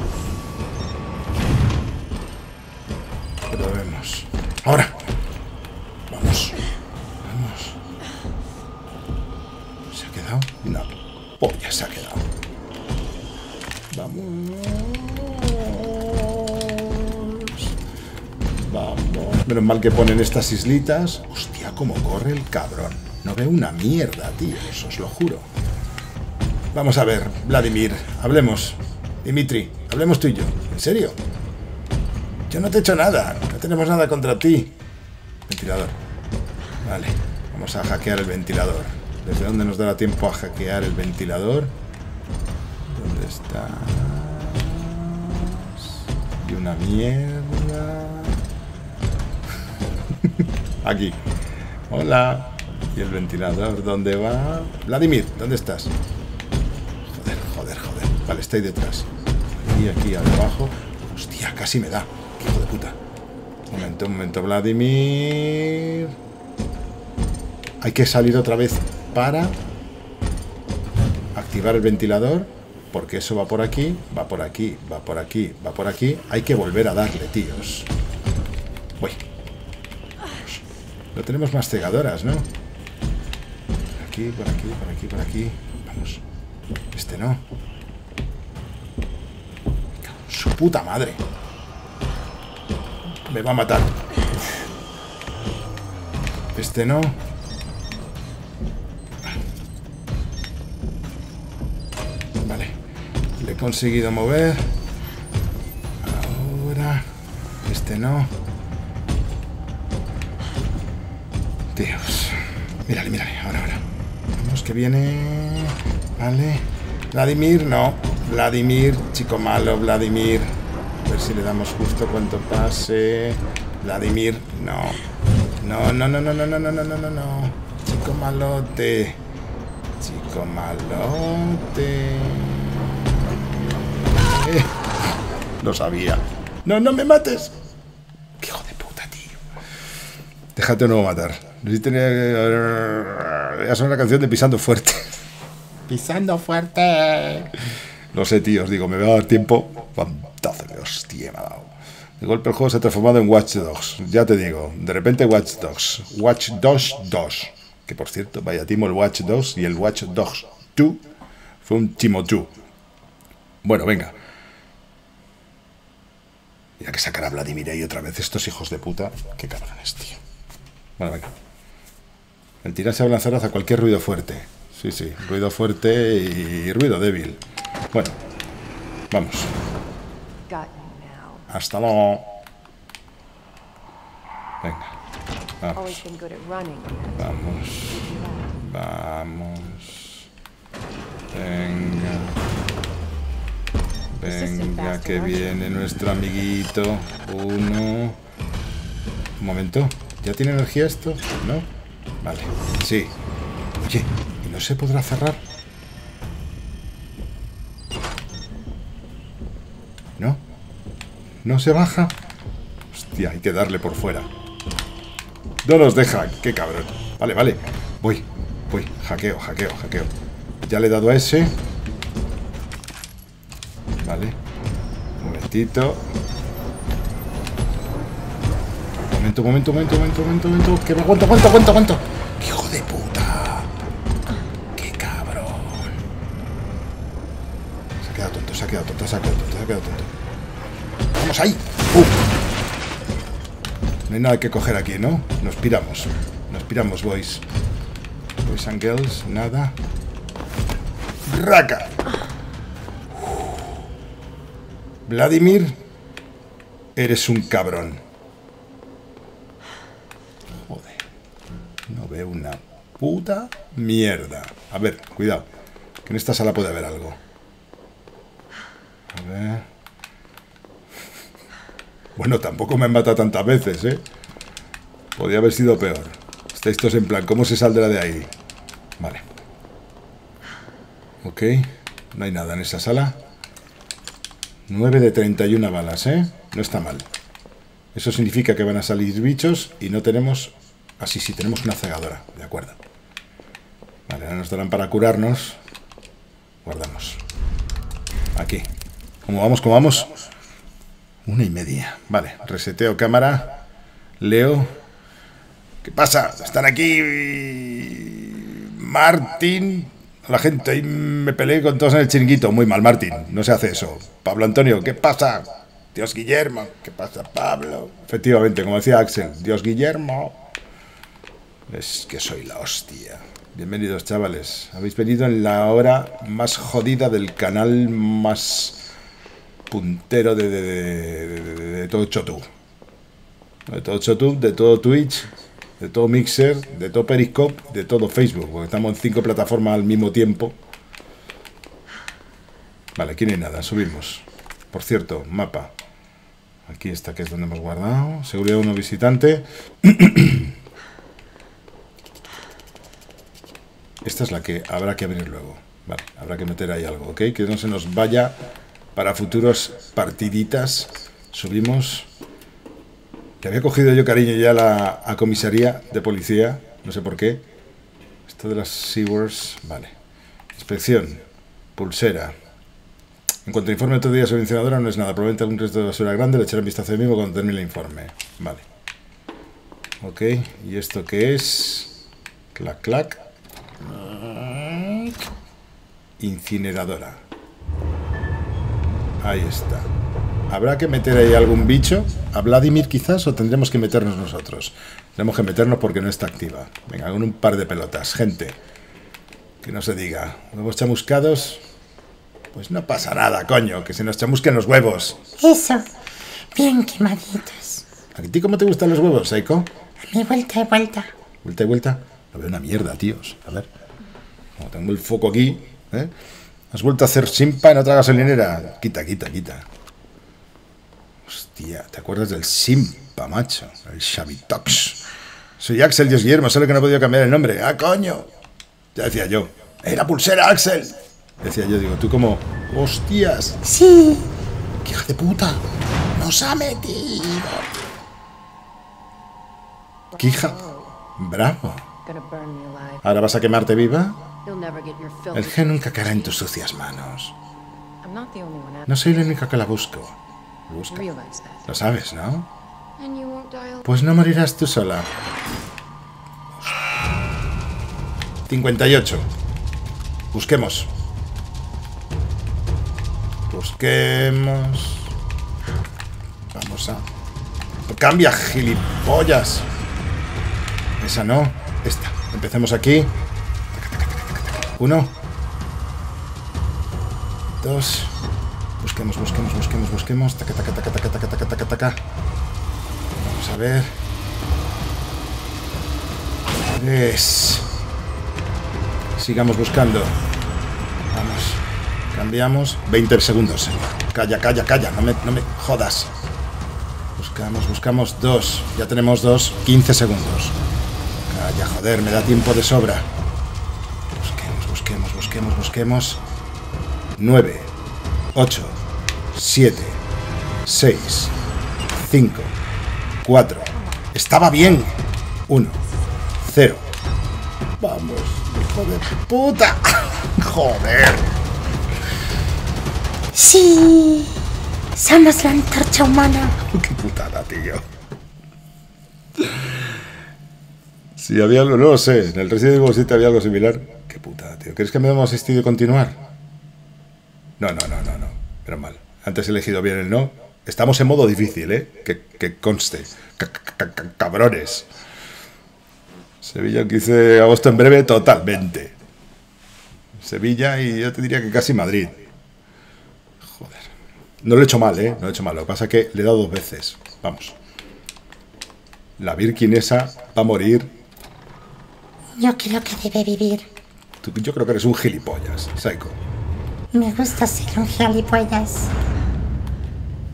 Probemos. Ahora. Vamos. Vamos. ¿Se ha quedado? No. Oh, ya se ha quedado. Vamos. Vamos. Menos mal que ponen estas islitas. Hostia, cómo corre el cabrón. No veo una mierda, tíos, os lo juro. Vamos a ver, Vladimir, hablemos. Dimitri, hablemos tú y yo. ¿En serio? Yo no te he hecho nada. No tenemos nada contra ti. Ventilador. Vale, vamos a hackear el ventilador. ¿Desde dónde nos dará tiempo a hackear el ventilador? ¿Dónde estás? Y una mierda. Aquí. Hola. ¿Y el ventilador dónde va? Vladimir, ¿dónde estás? Joder. Vale, está ahí detrás. Aquí, abajo. Hostia, casi me da. Qué hijo de puta. Un momento, Vladimir. Hay que salir otra vez para activar el ventilador, porque eso va por aquí, va por aquí, va por aquí, va por aquí. Hay que volver a darle, tíos. Uy. No tenemos más cegadoras, ¿no? Por aquí, por aquí, por aquí, por aquí. Vamos. Este no. Su puta madre. Me va a matar. Este no. Vale. Le he conseguido mover. Ahora. Este no. Dios. Mírale. Ahora. Vamos, que viene. Vale. Vladimir, no. Vladimir, chico malo, Vladimir. A ver si le damos justo cuanto pase. Vladimir, no. No. Chico malote. Chico malote. Lo sabía. No me mates. Qué hijo de puta, tío. Déjate o no matar. Ya son una canción de Pisando Fuerte. Pisando fuerte. No sé, tío, os digo, me va a dar tiempo. Fantazo, hostia, me ha dado. De golpe el juego se ha transformado en Watch Dogs. Ya te digo, de repente Watch Dogs. Watch Dogs 2. Que por cierto, vaya timo el Watch Dogs y el Watch Dogs 2 fue un timo 2. Bueno, venga. Mira que sacar a Vladimir ahí otra vez. Estos hijos de puta. Qué cabrones, tío. Bueno, venga. El tirán se va a lanzar hacia cualquier ruido fuerte. Sí. Ruido fuerte y ruido débil. Bueno. Vamos. Hasta luego. Venga. Vamos. Venga, que viene nuestro amiguito. Un momento. ¿Ya tiene energía esto? ¿No? Vale. Sí. Oye, ¿y no se podrá cerrar? ¿No? ¿No se baja? Hostia, hay que darle por fuera. No nos deja, qué cabrón. Vale. Voy. Hackeo. Ya le he dado a ese. Vale. Un momentito. Momento. Que me aguanto. ¡Qué hijo de puta! ¡Qué cabrón! Se ha quedado tonto. ¡Vamos ahí! No hay nada que coger aquí, ¿no? Nos piramos, boys. Boys and girls, nada. ¡Raca! Vladimir, eres un cabrón. Joder. No veo una puta mierda. A ver, cuidado. Que en esta sala puede haber algo. A ver. Bueno, tampoco me han matado tantas veces, ¿eh? Podría haber sido peor. Textos en plan, ¿cómo se saldrá de ahí? Vale. Ok. No hay nada en esa sala. 9 de 31 balas, ¿eh? No está mal. Eso significa que van a salir bichos y no tenemos... Ah, sí, tenemos una cegadora. De acuerdo. Vale, ahora nos darán para curarnos. Guardamos. Aquí. ¿Cómo vamos? ¿Cómo vamos? 1:30. Vale, reseteo cámara. Leo. ¿Qué pasa? Están aquí... Martín... La gente, ahí me peleé con todos en el chiringuito. Muy mal, Martín. No se hace eso. Pablo Antonio, ¿qué pasa? Dios Guillermo. ¿Qué pasa, Pablo? Efectivamente, como decía Axel. Dios Guillermo. Es que soy la hostia. Bienvenidos, chavales. Habéis venido en la hora más jodida del canal más puntero de todo YouTube. De todo YouTube, de todo Twitch, de todo Mixer, de todo Periscope, de todo Facebook, porque estamos en 5 plataformas al mismo tiempo. Vale, aquí no hay nada, subimos. Por cierto, mapa. Aquí está, que es donde hemos guardado. Seguridad 1 visitante. Esta es la que habrá que abrir luego. Vale, habrá que meter ahí algo, ¿ok? Que no se nos vaya para futuros partiditas. Subimos. Que había cogido yo cariño ya a comisaría de policía. No sé por qué. Esto de las Seawords. Vale. Inspección. Pulsera. En cuanto al informe de otro día sobre incineradora, no es nada. Probablemente algún resto de basura grande. Le echaré un vistazo de mismo cuando termine el informe. Vale. Ok. ¿Y esto qué es? Clac, clac. Incineradora. Ahí está. ¿Habrá que meter ahí algún bicho? ¿A Vladimir quizás? ¿O tendremos que meternos nosotros? Tenemos que meternos porque no está activa. Venga, con un par de pelotas. Gente, que no se diga. ¿Huevos chamuscados? Pues no pasa nada, coño. Que se nos chamusquen los huevos. Eso. Bien quemaditos. ¿A ti cómo te gustan los huevos, Saiko? A mi vuelta y vuelta. ¿Vuelta y vuelta? Lo veo una mierda, tíos. A ver. Como tengo el foco aquí, ¿eh? ¿Has vuelto a hacer simpa en otra gasolinera? Quita, quita, quita. Hostia, ¿te acuerdas del simpa, macho? El Shavitox. Soy Axel, Dios Guillermo, solo que no he podido cambiar el nombre. ¡Ah, coño! Ya decía yo. ¡Era pulsera, Axel! Decía yo, digo, tú como... ¡Hostias! Sí. ¡Qué hija de puta! ¡Nos ha metido! ¡Qué hija! ¡Bravo! Gonna burn me alive. ¿Ahora vas a quemarte viva? You'll never get your El filthy... gen nunca caerá en tus sucias manos. I'm not the only one out No soy la única que la busco. Busca. there. Realize that. Lo sabes, ¿no? And you won't die alone. Pues no morirás tú sola. 58. Busquemos. Busquemos. Vamos a... Cambia, gilipollas. Esa no. Esta. Empecemos aquí. 1. 2. Busquemos, busquemos, busquemos, busquemos. Taca, taca, taca, taca, taca, taca, taca, taca. Vamos a ver. 3. Sigamos buscando. Vamos. Cambiamos. 20 segundos. Calla, calla, calla. No me jodas. Buscamos, buscamos 2. Ya tenemos 2. 15 segundos. Calla, joder, me da tiempo de sobra. Busquemos, busquemos, busquemos, busquemos. 9, 8, 7, 6, 5, 4. Estaba bien. 1, 0. Vamos, hijo de puta. Joder. Sí. Somos la antorcha humana. Qué putada, tío. Si había algo, no lo sé. En el Resident Evil 7 había algo similar. Qué putada, tío. ¿Crees que me hemos asistido a continuar? No. Pero mal. Antes he elegido bien el no. Estamos en modo difícil, ¿eh? Que conste. Cabrones. Sevilla el 15 de agosto en breve, totalmente. Sevilla y yo te diría que casi Madrid. Joder. No lo he hecho mal, ¿eh? No lo he hecho mal. Lo que pasa es que le he dado 2 veces. Vamos. La Virkin esa va a morir. Yo creo que debe vivir. Yo creo que eres un gilipollas, Saiko. Me gusta ser un gilipollas.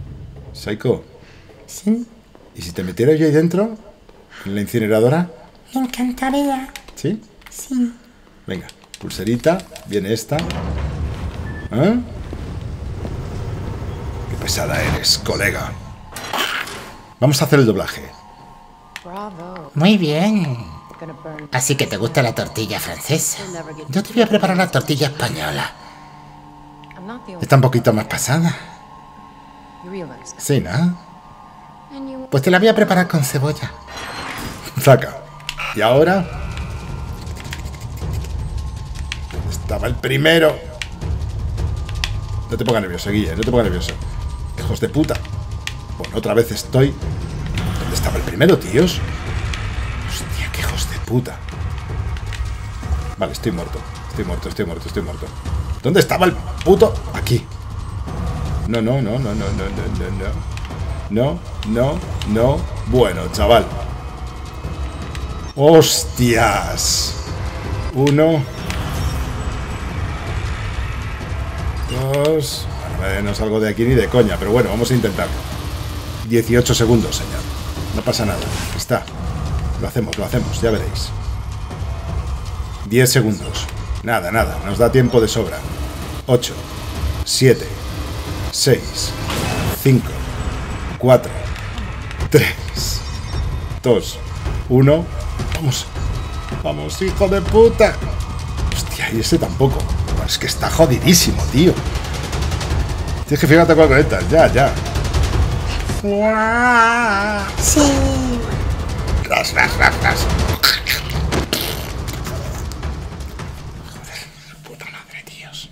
Saiko, ¿Sí? ¿y si te metiera yo ahí dentro? ¿En la incineradora? Me encantaría. ¿Sí? Sí. Venga, pulserita. Viene esta. ¿Eh? Qué pesada eres, colega. Vamos a hacer el doblaje. Bravo. Muy bien. Gonna burn. Así que te gusta la tortilla francesa. Yo te voy a preparar la tortilla española. I'm not the only Está un poquito más pasada. You realize that. Sí, ¿no? And you Pues te la voy a preparar con cebolla. Saca. Y ahora... ¿Dónde estaba el primero? No te pongas nervioso, Guille, no te pongas nervioso. Hijos de puta. Bueno, otra vez estoy... ¿Dónde estaba el primero, tíos? Hostia, qué hijos de puta. Vale, estoy muerto. Estoy muerto, estoy muerto, estoy muerto. ¿Dónde estaba el puto? Aquí. No, no, no, no, no, no, no, no, no. No, no, no. Bueno, chaval. ¡Hostias! 1 2. No salgo de aquí ni de coña, pero bueno, vamos a intentarlo. 18 segundos, señor. No pasa nada. Está. Lo hacemos, ya veréis. 10 segundos. Nada, nada. Nos da tiempo de sobra. 8, 7, 6, 5, 4, 3, 2, 1. Vamos. Vamos, hijo de puta. Hostia, y ese tampoco. Es que está jodidísimo, tío. Tienes que fijarte cuál conectas. Ya, ya. Sí. Ras, ras, ras, ras. Puta madre, tíos.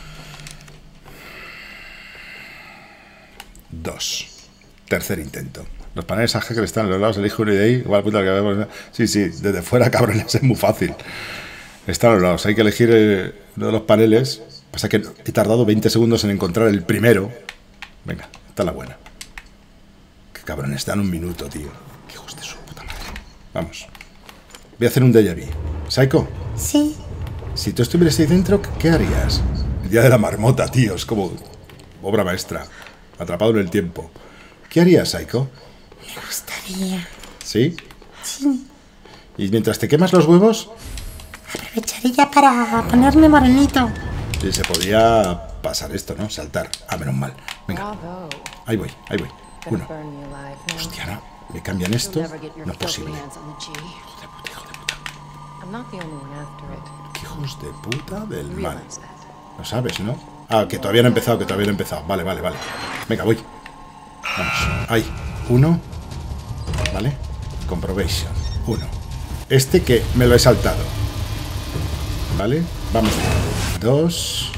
2. Tercer intento. Los paneles AG que están a los lados, elige uno y de ahí. Igual puta que vemos. Sí, sí, desde fuera, cabrones, es muy fácil. Están a los lados. Hay que elegir uno de los paneles. Pasa que he tardado 20 segundos en encontrar el primero. Venga, esta es la buena. Qué cabrones, dan un minuto, tío. Qué hijos de su puta madre. Vamos. Voy a hacer un déjà vu. Psycho, Sí. si tú estuvieras ahí dentro, ¿qué harías? El día de la marmota, tío. Es como obra maestra. Atrapado en el tiempo. ¿Qué harías, Psycho? Me gustaría. ¿Sí? Sí. ¿Y mientras te quemas los huevos? Aprovecharía para ponerme morenito. Sí, se podía pasar esto, ¿no? Saltar. Ah, menos mal. Venga, bravo. ahí voy, ahí voy. Gonna 1. burn me alive now. Hostia, no. Me cambian esto. You'll never get your No es filthy posible. hands on the G. Hijo de puta, hijo de puta. I'm not the only one after it. Qué hijos de puta del You mal. realize that. Lo sabes, ¿no? Ah, que todavía no he empezado, que todavía no he empezado. Vale, vale, vale. Venga, voy. Vamos. Ahí. 1. Vale. Comprobation. 1. Este que me lo he saltado. Vale. Vamos. 2.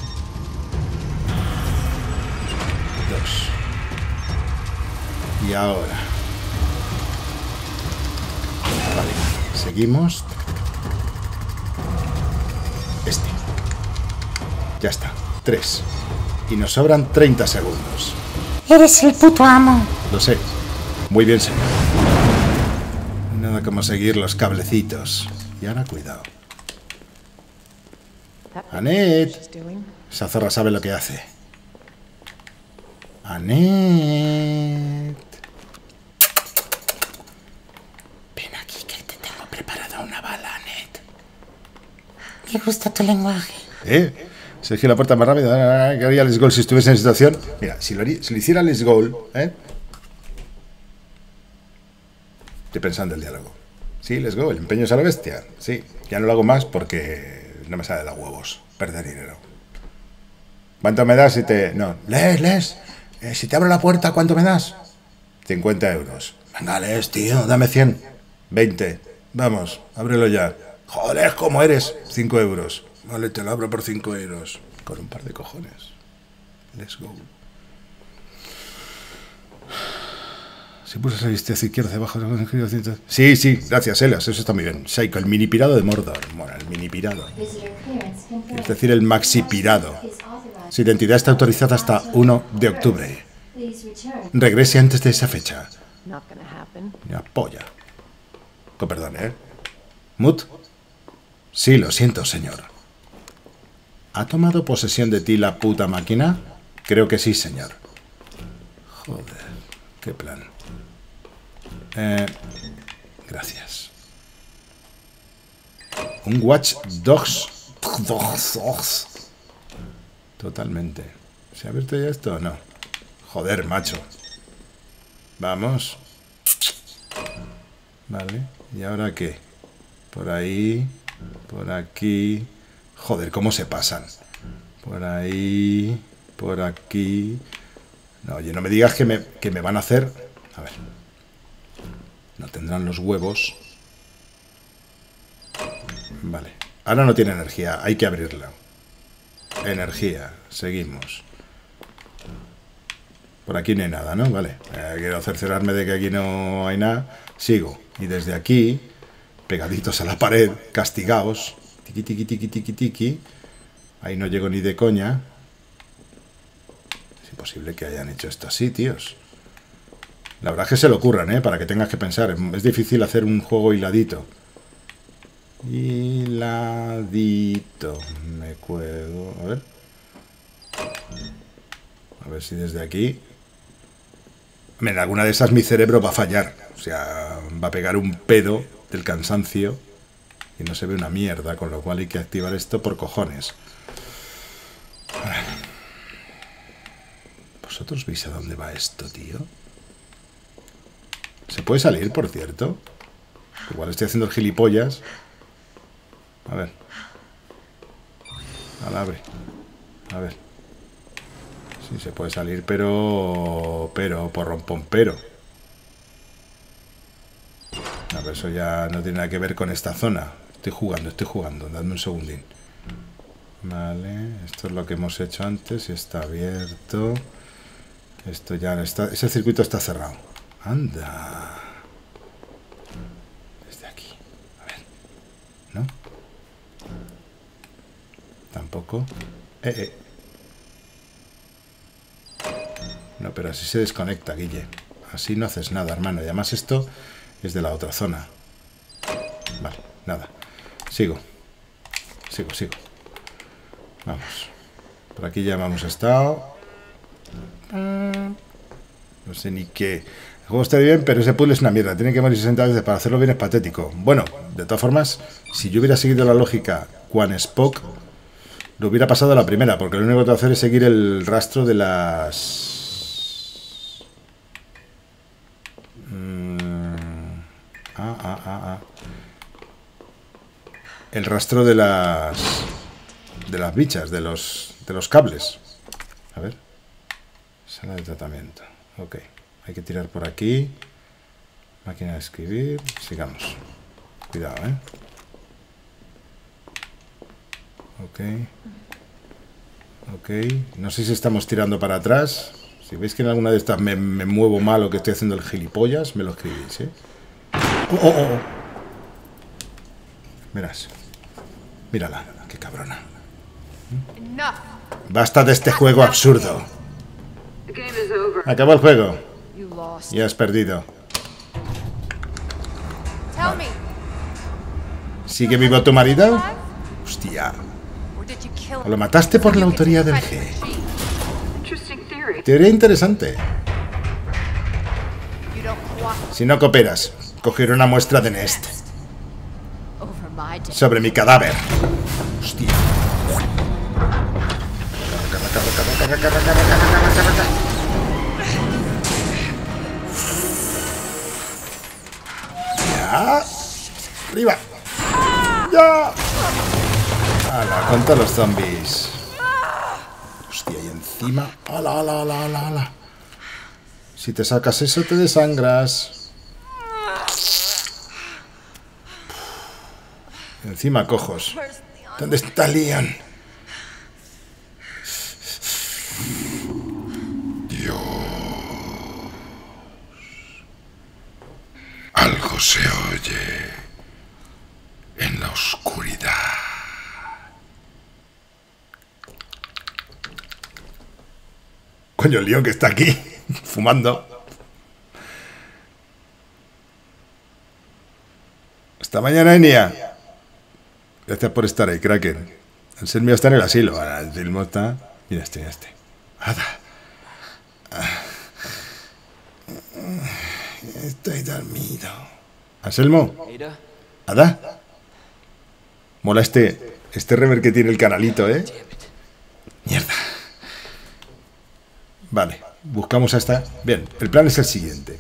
2. Y ahora. Vale. Seguimos. Este. Ya está. 3. Y nos sobran 30 segundos. Eres el puto amo. Lo sé. Muy bien, señor. Nada como seguir los cablecitos. Y ahora cuidado. That Annette. she's doing. Esa zorra sabe lo que hace. Annette. Ven aquí que te tengo preparada una bala, Annette. Me gusta tu lenguaje. Sergio la puerta más rápida. ¿Qué haría Les Gol si estuviese en situación? Mira, si lo hiciera Les Gol, Estoy pensando el diálogo. Sí, Les Go, el empeño es a la bestia. Sí, ya no lo hago más porque no me sale de los huevos. Perder dinero. ¿Cuánto me das si te...? No, Les, si te abro la puerta, ¿cuánto me das? 50 euros. Venga, Les, tío, dame 100. 20. Vamos, ábrelo ya. Joder, ¿cómo eres? 5 euros. Vale, te lo abro por 5 euros. Con un par de cojones. Let's go. Si pulsas el listeo hacia izquierda, hacia abajo... Sí, sí, gracias, Elas, eso está muy bien. Psycho, el mini pirado de Mordor. Bueno, el mini pirado. Es decir, el maxi pirado. Su identidad está autorizada hasta 1 de octubre. Regrese antes de esa fecha. Not gonna happen. Ya, polla. Con perdón, ¿eh? ¿Mut? Sí, lo siento, señor. ¿Ha tomado posesión de ti la puta máquina? Creo que sí, señor. Joder, qué plan. Gracias. Un Watch Dogs. Totalmente. ¿Se ha abierto ya esto o no? Joder, macho. Vamos. Vale. ¿Y ahora qué? Por ahí. Por aquí. Joder, cómo se pasan. Por ahí. Por aquí. No, oye, no me digas que me van a hacer... A ver. No tendrán los huevos. Vale. Ahora no tiene energía. Hay que abrirla. Energía. Seguimos. Por aquí no hay nada, ¿no? Vale. Quiero cerciorarme de que aquí no hay nada. Sigo. Y desde aquí, pegaditos a la pared, castigados. Tiki, tiki, tiki, tiki, tiki. Ahí no llego ni de coña. Es imposible que hayan hecho esto así, tíos. La verdad es que se lo ocurran, ¿eh? Para que tengas que pensar. Es difícil hacer un juego hiladito. Hiladito. Me cuelgo. A ver. A ver si desde aquí... En alguna de esas mi cerebro va a fallar. O sea, va a pegar un pedo del cansancio y no se ve una mierda, con lo cual hay que activar esto por cojones. ¿Vosotros veis a dónde va esto, tío? ¿Se puede salir, por cierto? Igual estoy haciendo el gilipollas. A ver. Abre. A ver. Sí, se puede salir, pero por rompompero. A ver, eso ya no tiene nada que ver con esta zona. Estoy jugando. Dadme un segundín. Vale, esto es lo que hemos hecho antes y está abierto. Esto ya no está... Ese circuito está cerrado. Anda. Desde aquí. A ver. ¿No? Tampoco. No, pero así se desconecta, Guille. Así no haces nada, hermano. Y además esto es de la otra zona. Vale, nada. Sigo. Vamos. Por aquí ya hemos estado. No sé ni qué. El juego está bien, pero ese puzzle es una mierda. Tiene que morir 60 veces para hacerlo bien, es patético. Bueno, de todas formas, si yo hubiera seguido la lógica Quan Spock, lo hubiera pasado a la primera, porque lo único que tengo que hacer es seguir el rastro de las... El rastro de las bichas, de los cables. A ver. Sala de tratamiento. Ok. Hay que tirar por aquí. Máquina de escribir. Sigamos. Cuidado, ¿eh? Ok. No sé si estamos tirando para atrás. Si veis que en alguna de estas me muevo mal o que estoy haciendo el gilipollas, me lo escribís, ¿eh? Oh. Verás. Mírala, qué cabrona. Basta de este juego absurdo. Acabó el juego. Y has perdido. Vale. ¿Sigue vivo tu marido? Hostia. ¿O lo mataste por la autoría del G? Teoría interesante. Si no cooperas, cogeré una muestra de Nest sobre mi cadáver. Hostia. Ya. Arriba. Ya. Ala, con todos los zombies. Hostia, y encima. Ala. Si te sacas eso, te desangras. Encima cojos. ¿Dónde está Leon? Dios. Algo se oye en la oscuridad. Coño, el Leon que está aquí, fumando. Hasta mañana, Enya. Gracias por estar ahí, Kraken. El ser mío está en el asilo. Ahora el Filmo está... Mira este. Ada. Estoy dormido. ¿Anselmo? ¿Ada? Mola este rever que tiene el canalito, ¿eh? Mierda. Vale, buscamos a esta. Bien, el plan es el siguiente.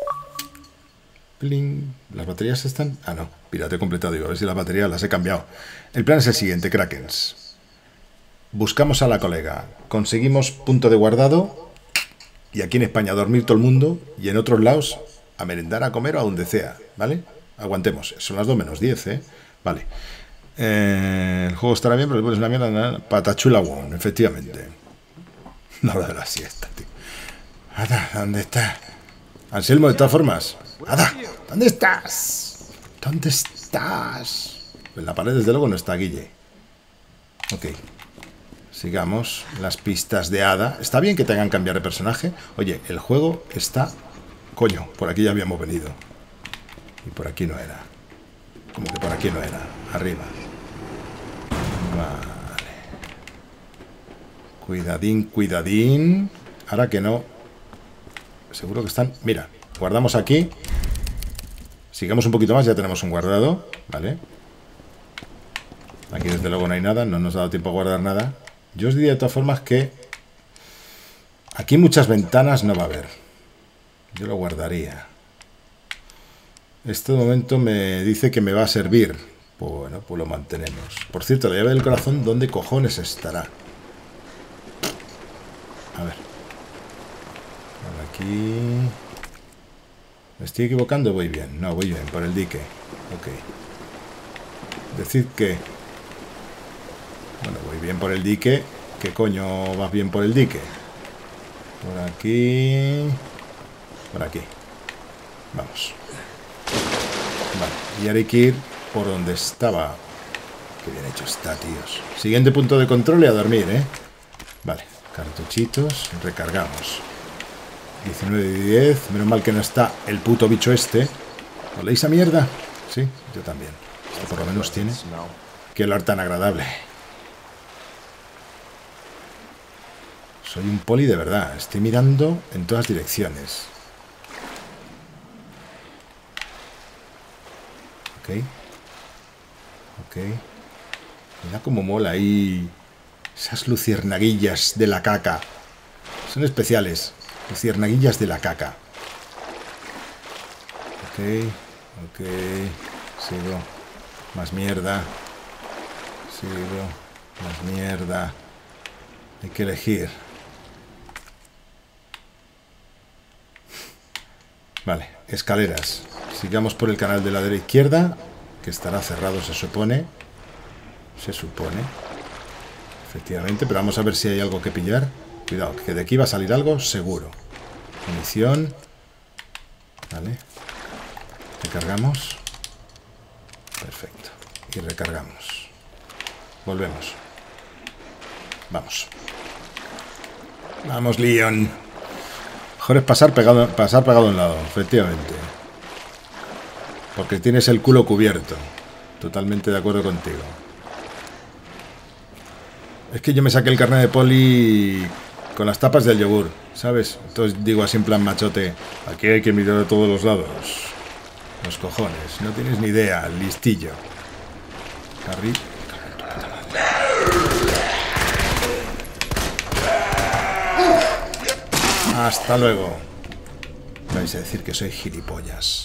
Pling. ¿Las baterías están? Ah, no, pirate completado. Digo, a ver si las baterías las he cambiado. El plan es el siguiente, Krakens. Buscamos a la colega. Conseguimos punto de guardado. Y aquí en España a dormir todo el mundo. Y en otros lados a merendar, a comer o a donde sea. ¿Vale? Aguantemos. Son las 2 menos 10, ¿eh? Vale. El juego estará bien, pero después es una mierda. Patachula One, efectivamente. La hora de la siesta, tío. Ada, ¿dónde estás? Anselmo, de todas formas. Ada, ¿dónde estás? ¿Dónde estás? En la pared, desde luego, no está Guille. Ok. Sigamos las pistas de Ada. Está bien que tengan que cambiar de personaje. Oye, el juego está... Coño, por aquí ya habíamos venido. Y por aquí no era. Como que por aquí no era. Arriba. Vale. Cuidadín, cuidadín. Ahora que no. Seguro que están... Mira, guardamos aquí. Sigamos un poquito más, ya tenemos un guardado. Vale. Aquí desde luego no hay nada. No nos ha dado tiempo a guardar nada. Yo os diría de todas formas que... Aquí muchas ventanas no va a haber. Yo lo guardaría. Este momento me dice que me va a servir. Pues bueno, pues lo mantenemos. Por cierto, la llave del corazón, ¿dónde cojones estará? A ver. Por aquí... ¿Me estoy equivocando? Voy bien. No, voy bien, por el dique. Ok. Decid que... Bueno, voy bien por el dique. ¿Qué coño vas bien por el dique? Por aquí... Por aquí. Vamos. Vale, y ahora hay que ir por donde estaba. Qué bien hecho está, tíos. Siguiente punto de control y a dormir, ¿eh? Vale, cartuchitos, recargamos. 19 y 10. Menos mal que no está el puto bicho este. ¿Oléis a mierda? Sí, yo también. Esto por lo menos tiene. Qué olor tan agradable. Soy un poli de verdad. Estoy mirando en todas direcciones. Ok. Ok. Mira cómo mola ahí. Esas luciernaguillas de la caca. Son especiales. Luciernaguillas de la caca. Ok. Ok. Sigo. Más mierda. Sigo. Más mierda. Hay que elegir. Vale. Escaleras. Sigamos por el canal de la izquierda, que estará cerrado, se supone. Se supone. Efectivamente, pero vamos a ver si hay algo que pillar. Cuidado, que de aquí va a salir algo, seguro. Munición. Vale. Recargamos. Perfecto. Y recargamos. Volvemos. Vamos. Vamos, Leon. Mejor es pasar pegado a un lado, efectivamente. Porque tienes el culo cubierto. Totalmente de acuerdo contigo. Es que yo me saqué el carnet de poli con las tapas del yogur, ¿sabes? Entonces digo así en plan machote. Aquí hay que mirar a todos los lados. Los cojones. No tienes ni idea, listillo. Carri. Hasta luego. Vais a decir que soy gilipollas.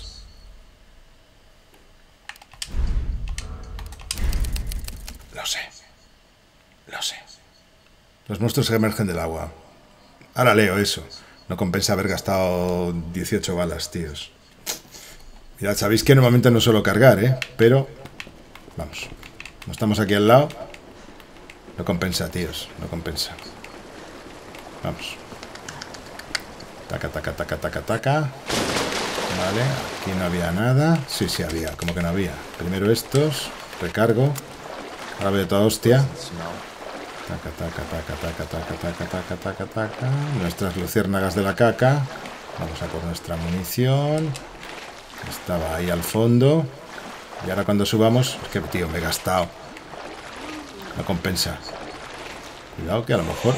Lo sé. Lo sé. Los monstruos emergen del agua. Ahora leo eso. No compensa haber gastado 18 balas, tíos. Mirad, sabéis que normalmente no suelo cargar, ¿eh? Pero... Vamos. No estamos aquí al lado. No compensa, tíos. No compensa. Vamos. Taca, taca, taca, taca, taca. Vale. Aquí no había nada. Sí, sí había. Como que no había. Primero estos. Recargo. Ahora veo toda hostia. Taca, taca, taca, taca, taca, taca, taca, taca, taca. Nuestras luciérnagas de la caca. Vamos a por nuestra munición. Estaba ahí al fondo. Y ahora cuando subamos... Es que, tío, me he gastado. No compensa. Cuidado que a lo mejor...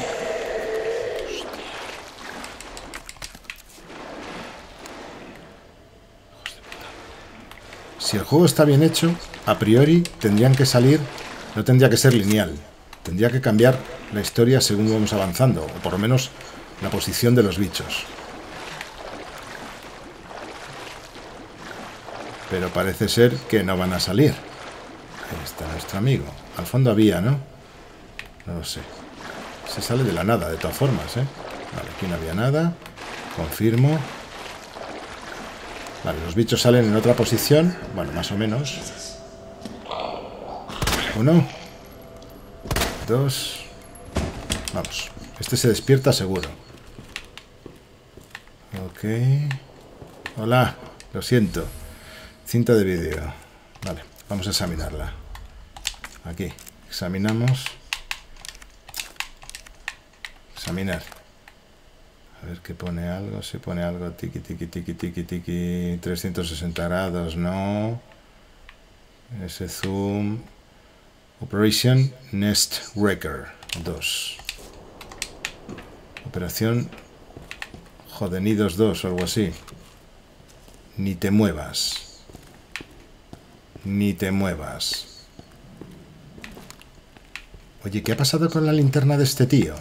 Si el juego está bien hecho, a priori tendrían que salir, no tendría que ser lineal, tendría que cambiar la historia según vamos avanzando, o por lo menos la posición de los bichos. Pero parece ser que no van a salir. Ahí está nuestro amigo. Al fondo había, ¿no? No lo sé. Se sale de la nada, de todas formas, ¿eh? Vale, aquí no había nada. Confirmo. Vale, los bichos salen en otra posición. Bueno, más o menos. 1, 2. Vamos. Este se despierta seguro. Ok. Hola. Lo siento. Cinta de vídeo. Vale, vamos a examinarla. Aquí. Examinamos. Examinar. A ver qué pone algo. Si pone algo. Tiki, tiki, tiki, tiki, tiki. 360 grados. No. Ese zoom. Operation Nest Wrecker 2. Operación Jodenidos 2 o algo así. Ni te muevas. Ni te muevas. Oye, ¿qué ha pasado con la linterna de este tío?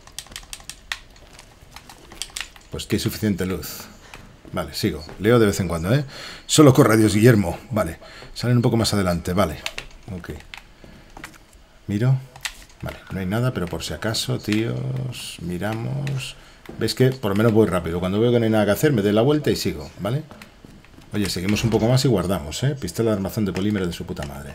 Pues que hay suficiente luz. Vale, sigo. Leo de vez en cuando, ¿eh? Solo corre, adiós, Guillermo. Vale. Salen un poco más adelante. Vale. Ok. Miro. Vale, no hay nada, pero por si acaso, tíos, miramos. ¿Veis que por lo menos voy rápido? Cuando veo que no hay nada que hacer, me doy la vuelta y sigo, ¿vale? Oye, seguimos un poco más y guardamos, ¿eh? Pistola de armazón de polímero de su puta madre.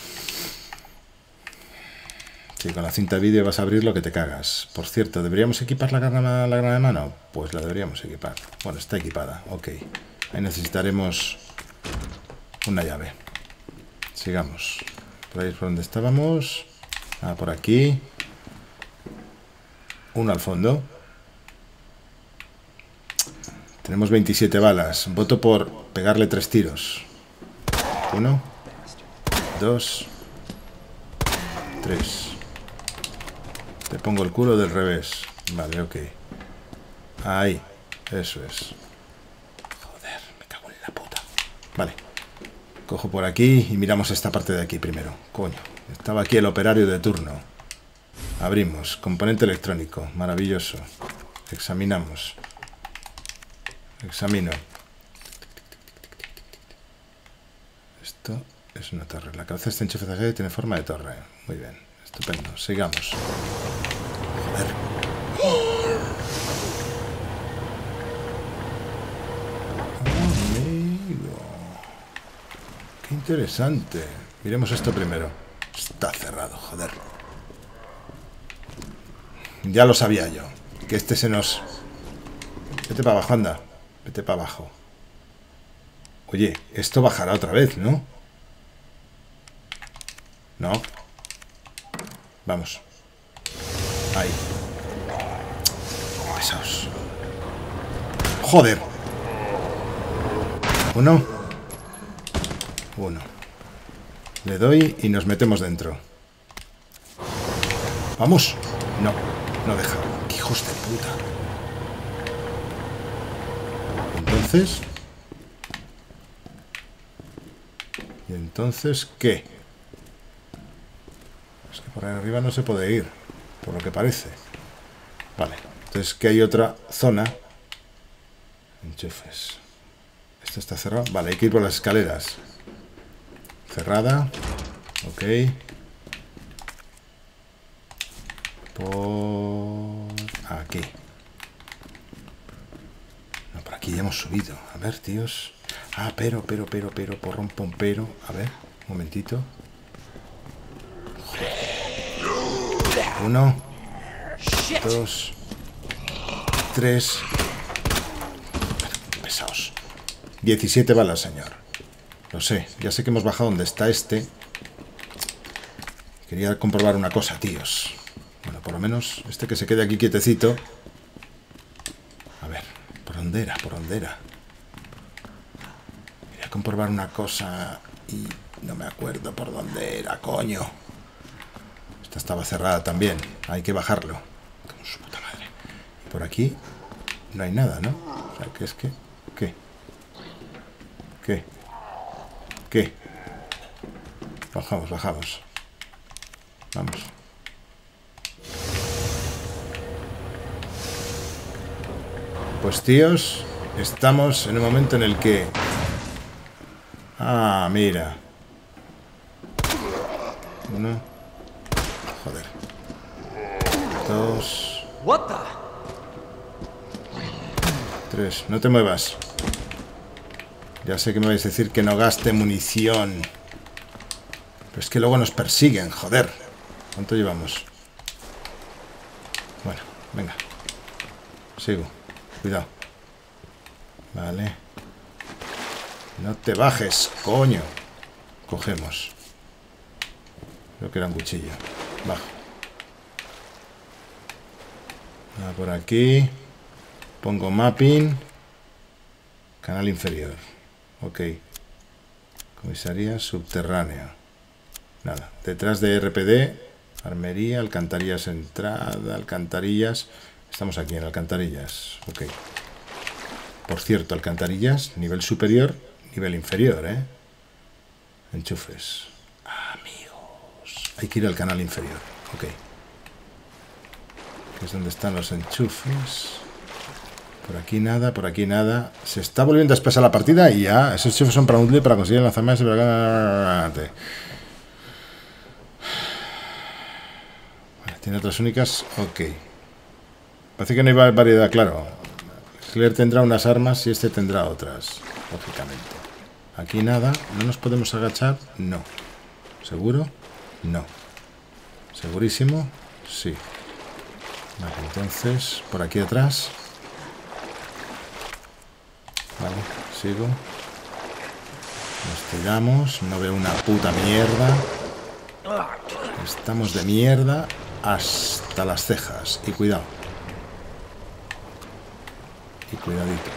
Sí, con la cinta de vídeo vas a abrir lo que te cagas. Por cierto, ¿deberíamos equipar la granada de mano? Pues la deberíamos equipar. Bueno, está equipada, ok. Ahí necesitaremos una llave. Sigamos. Por ahí es por donde estábamos. Ah, por aquí. Uno al fondo. Tenemos 27 balas. Voto por pegarle 3 tiros. 1, 2, 3. Te pongo el culo del revés. Vale, ok. Ahí. Eso es. Joder, me cago en la puta. Vale. Cojo por aquí y miramos esta parte de aquí primero. Coño. Estaba aquí el operario de turno. Abrimos. Componente electrónico. Maravilloso. Examinamos. Examino. Esto es una torre. La cabeza está enchufada y tiene forma de torre. Muy bien. Estupendo. Sigamos. Joder. Amigo. Qué interesante. Miremos esto primero. Está cerrado, joder. Ya lo sabía yo. Que este se nos... Vete para abajo, anda. Vete para abajo. Oye, esto bajará otra vez, ¿no? No. Vamos. Ahí. Pesaos. Joder. 1. 1. Le doy y nos metemos dentro. ¡Vamos! No, no deja. ¡Qué hijos de puta! Entonces... ¿Y entonces qué? Es que por ahí arriba no se puede ir, por lo que parece. Vale, entonces que hay otra zona. Enchufes. ¿Esto está cerrado? Vale, hay que ir por las escaleras. Cerrada. Ok. Por aquí. No, por aquí ya hemos subido. A ver, tíos. Ah, pero, porrón, pompero. A ver, un momentito. 1, 2, 3. Pesaos. 17 balas, señor. Lo sé, ya sé que hemos bajado donde está este. Quería comprobar una cosa, tíos. Bueno, por lo menos este que se quede aquí quietecito. A ver, ¿por dónde era? ¿Por dónde era? Quería comprobar una cosa y no me acuerdo por dónde era, coño. Esta estaba cerrada también. Hay que bajarlo. Como su puta madre. Y por aquí no hay nada, ¿no? O sea, que es que... ¿Qué? ¿Qué? ¿Qué? Bajamos, bajamos. Vamos. Pues tíos, estamos en un momento en el que... Ah, mira. Uno. Joder. Dos. Tres. No te muevas. Ya sé que me vais a decir que no gaste munición. Pero es que luego nos persiguen, joder. ¿Cuánto llevamos? Bueno, venga. Sigo. Cuidado. Vale. No te bajes, coño. Cogemos. Creo que era un cuchillo. Bajo. Por aquí. Pongo mapping. Canal inferior. Ok. Comisaría subterránea. Nada. Detrás de RPD. Armería. Alcantarillas entrada. Alcantarillas. Estamos aquí en alcantarillas. Ok. Por cierto, alcantarillas. Nivel superior. Nivel inferior, ¿eh? Enchufes. Amigos. Hay que ir al canal inferior. Ok. Que es donde están los enchufes. Por aquí nada, por aquí nada. Se está volviendo a espesar la partida y ya. Esos enchufes son para útiles para conseguir lanzamientos. Tiene otras únicas. Ok. Parece que no hay variedad, claro. Claire tendrá unas armas y este tendrá otras. Lógicamente. Aquí nada. ¿No nos podemos agachar? No. ¿Seguro? No. ¿Segurísimo? Sí. Vale, entonces, por aquí atrás. Vale, sigo. Nos tiramos. No veo una puta mierda. Estamos de mierda hasta las cejas. Y cuidado. Y cuidadito.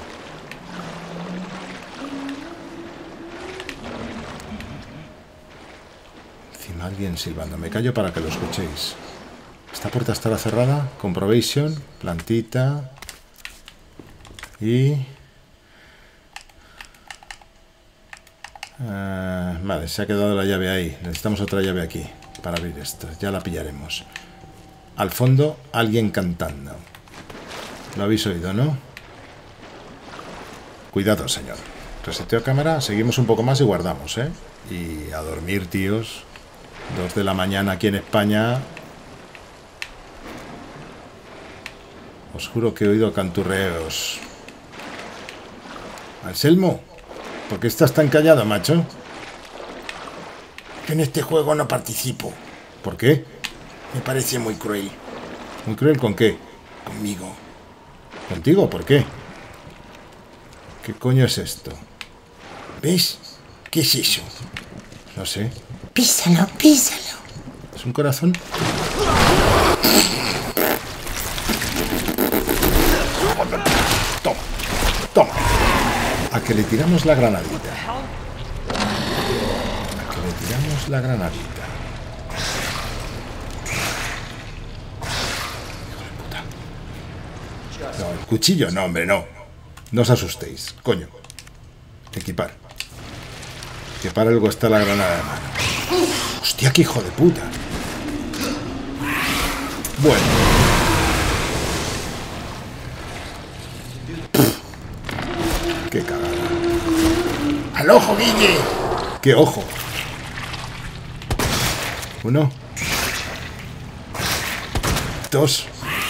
Encima alguien silbando. Me callo para que lo escuchéis. Esta puerta estará cerrada. Comprobation. Plantita. Y... vale, se ha quedado la llave ahí. Necesitamos otra llave aquí para abrir esto. Ya la pillaremos. Al fondo, alguien cantando. Lo habéis oído, ¿no? Cuidado, señor. Reseteo cámara, seguimos un poco más y guardamos, ¿eh? Y a dormir, tíos. 2 de la mañana aquí en España. Os juro que he oído canturreos. Anselmo, ¿por qué estás tan callado, macho? Que en este juego no participo. ¿Por qué? Me parece muy cruel. ¿Muy cruel con qué? Conmigo. ¿Contigo? ¿Por qué? ¿Qué coño es esto? ¿Ves? ¿Qué es eso? No sé. Písalo, písalo. ¿Es un corazón? Toma, toma. A que le tiramos la granadita. A que le tiramos la granadita. Hijo de puta. No, el cuchillo, no, hombre, no. No os asustéis, coño. Equipar. Equipar algo está la granada de mano. Hostia, qué hijo de puta. Bueno. Qué cagada. ¡Al ojo, Guille! ¡Qué ojo! Uno. Dos.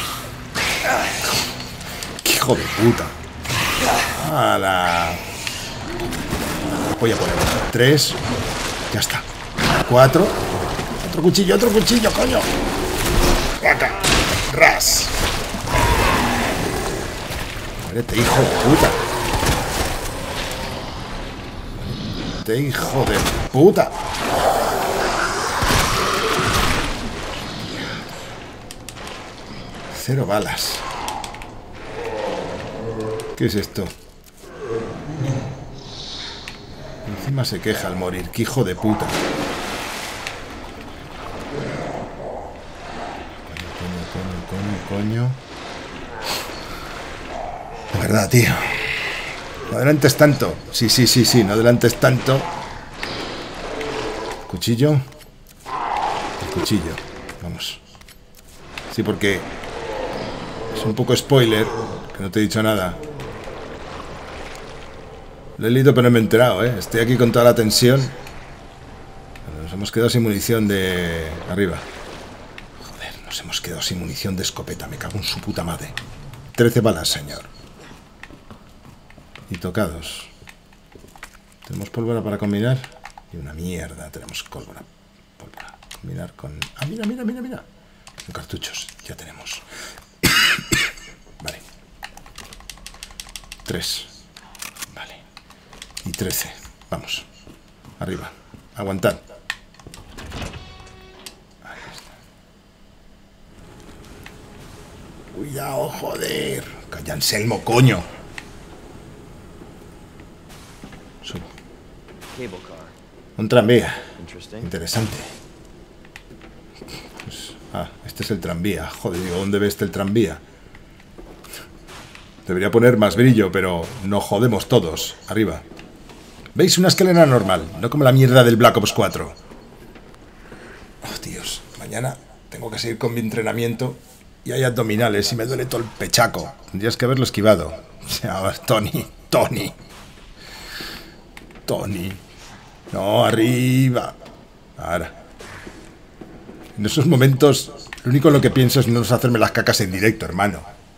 ¡Qué hijo de puta! ¡Hala! Voy a poner 3. Ya está. 4. Otro cuchillo, coño. ¡Acá! ¡Ras! Muérete, hijo de puta. Muérete, hijo de puta. Cero balas. ¿Qué es esto? Encima se queja al morir. ¡Qué hijo de puta! Coño. De verdad, tío. No adelantes tanto. Sí. No adelantes tanto. cuchillo. El cuchillo. Vamos. Sí, porque es un poco spoiler, que no te he dicho nada. Lo he leído pero no me he enterado, ¿eh? Estoy aquí con toda la tensión. Nos hemos quedado sin munición de... arriba. Joder, nos hemos quedado sin munición de escopeta. Me cago en su puta madre. 13 balas, señor. Y tocados. Tenemos pólvora para combinar. Y una mierda, tenemos pólvora. Combinar con... Ah, mira, mira, mira, mira. Con cartuchos, ya tenemos. Vale. 3. Vale. Y 13. Vamos. Arriba. Aguantad. Ahí está. Cuidado, joder. Calla, Anselmo, coño. Subo. Un tranvía. Interesante. Pues, este es el tranvía. Joder, digo, ¿dónde ve este el tranvía? Debería poner más brillo, pero no jodemos todos. Arriba. ¿Veis? Una escalera normal, no como la mierda del Black Ops 4. Oh, Dios. Mañana tengo que seguir con mi entrenamiento y hay abdominales y me duele todo el pechaco. Tendrías que haberlo esquivado. O sea, Tony. No, arriba. Ahora. En esos momentos, lo único en lo que pienso es no hacerme las cacas en directo, hermano.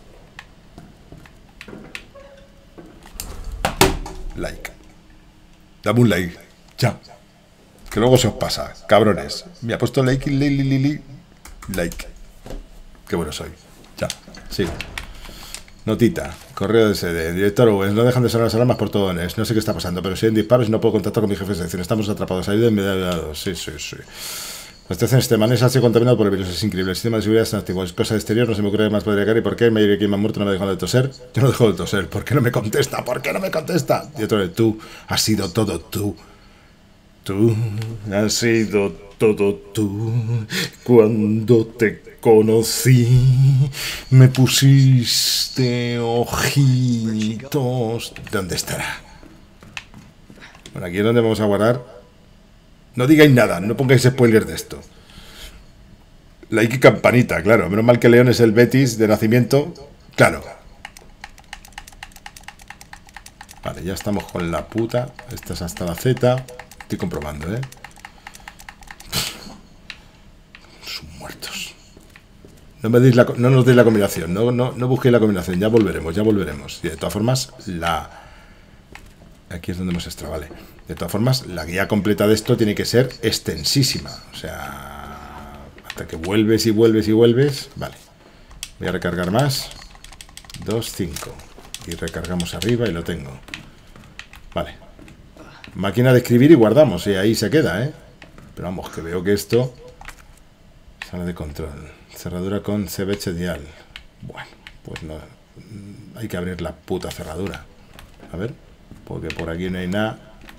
Like. Dame un like. Ya. Que luego se os pasa, cabrones. Me ha puesto like. Like. Qué bueno soy. Ya. Sigo. Notita. Correo de sede. Director Owens. No dejan de sonar las alarmas por todo NES. No sé qué está pasando, pero si hay disparos y no puedo contactar con mi jefe de sección. Estamos atrapados. Ayúdenme. Sí. La estación Esteban ha sido contaminado por el virus. Es increíble. El sistema de seguridad está activo. Es cosa de exterior. No se me ocurre más podría caer. ¿Y por qué? Me diré que me ha muerto. No me ha dejado de toser. Yo no dejo de toser. ¿Por qué no me contesta? Y otro de tú. Has sido todo tú. Tú has sido todo tú. Cuando te conocí, me pusiste ojitos. ¿Dónde estará? Bueno, aquí es donde vamos a guardar. No digáis nada, no pongáis spoiler de esto. Like y campanita, claro. Menos mal que León es el Betis de nacimiento. Claro. Vale, ya estamos con la puta. Esta es hasta la Z. Estoy comprobando, ¿eh? Son muertos. No nos deis la combinación. No busquéis la combinación. Ya volveremos. Y de todas formas, aquí es donde hemos extra, vale. De todas formas, la guía completa de esto tiene que ser extensísima. O sea, hasta que vuelves. Vale. Voy a recargar más. 2, 5. Y recargamos arriba y lo tengo. Vale. Máquina de escribir y guardamos. Y ahí se queda, ¿eh? Pero vamos, que veo que esto... Sala de control. Cerradura con cebeche dial. Bueno, pues no... Hay que abrir la puta cerradura. A ver. Porque por aquí no hay nada.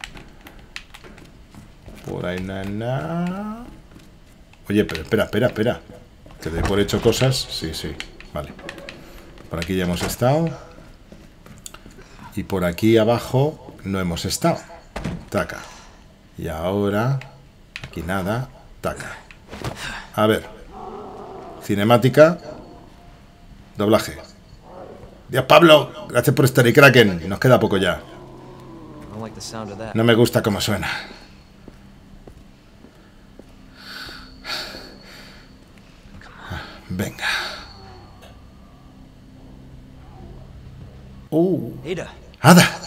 Por ahí nada. Oye, pero espera. Que doy por hecho cosas. Sí. Vale. Por aquí ya hemos estado. Y por aquí abajo no hemos estado. Taca. Y ahora... Aquí nada. Taca. A ver. Cinemática. Doblaje. Dios Pablo, gracias por estar y Kraken. Nos queda poco ya. No me gusta cómo suena. Venga. Ada.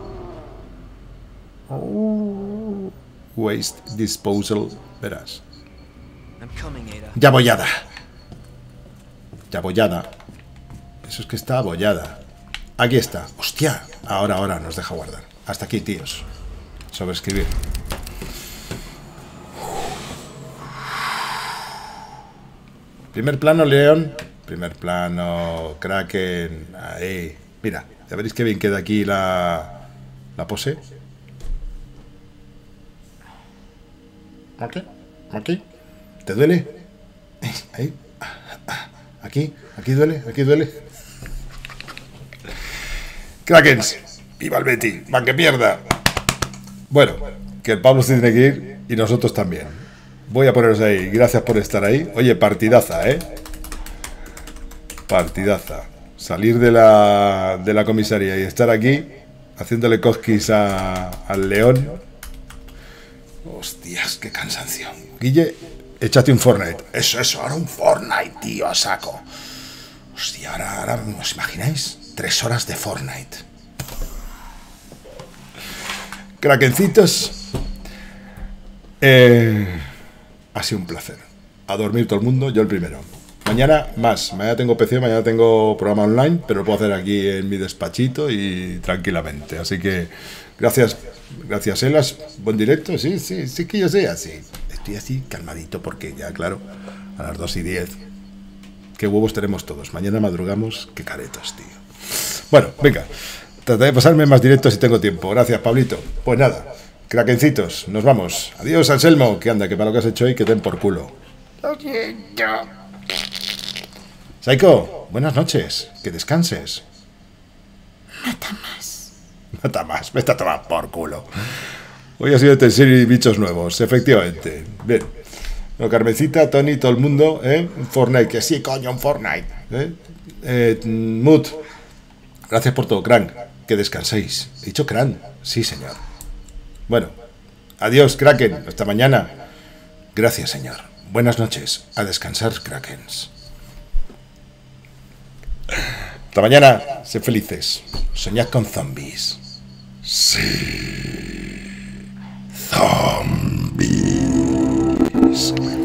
Waste disposal. Verás. Ya bollada. Eso es que está abollada. Aquí está. Hostia. Ahora nos deja guardar. Hasta aquí, tíos. Sobreescribir. Primer plano, León. Primer plano, Kraken. Ahí. Mira, ya veréis que bien queda aquí la pose. Aquí. ¿Te duele? Ahí. Aquí duele. Krakens. ¡Viva el Betty! ¡Va que pierda! Bueno, que el Pablo se tiene que ir. Y nosotros también. Voy a poneros ahí. Gracias por estar ahí. Oye, partidaza, ¿eh? Partidaza. Salir de la comisaría y estar aquí haciéndole cosquis al león. Hostias, qué cansancio. Guille, échate un Fortnite. Eso, ahora un Fortnite, tío, a saco. Hostia, ahora, ¿os imagináis? 3 horas de Fortnite. Krakencitos. Ha sido un placer. A dormir todo el mundo, yo el primero. Mañana más. Mañana tengo PC, mañana tengo programa online, pero lo puedo hacer aquí en mi despachito y tranquilamente. Así que gracias, Elas. Buen directo, sí, que yo sé así. Estoy así calmadito porque ya, claro, a las 2:10. Qué huevos tenemos todos. Mañana madrugamos, qué caretos, tío. Bueno, venga. Trataré de pasarme más directos si tengo tiempo. Gracias, Pablito. Pues nada, krakencitos, nos vamos. Adiós, Anselmo. Que anda, que para lo que has hecho hoy, que den por culo. Saiko, buenas noches. Que descanses. Mata más. Mata más. Me está tomando por culo. Hoy ha sido de serie y bichos nuevos, efectivamente. Bien. Bueno, Carmencita, Tony, todo el mundo, ¿eh? Un Fortnite, que sí, coño, un Fortnite. Mood. Gracias por todo, Crank. Que descanséis. ¿He dicho Crank? Sí, señor. Bueno, adiós, Kraken. Hasta mañana. Gracias, señor. Buenas noches. A descansar, Krakens. Hasta mañana. Sed felices. Soñad con zombies. Sí. Zombies.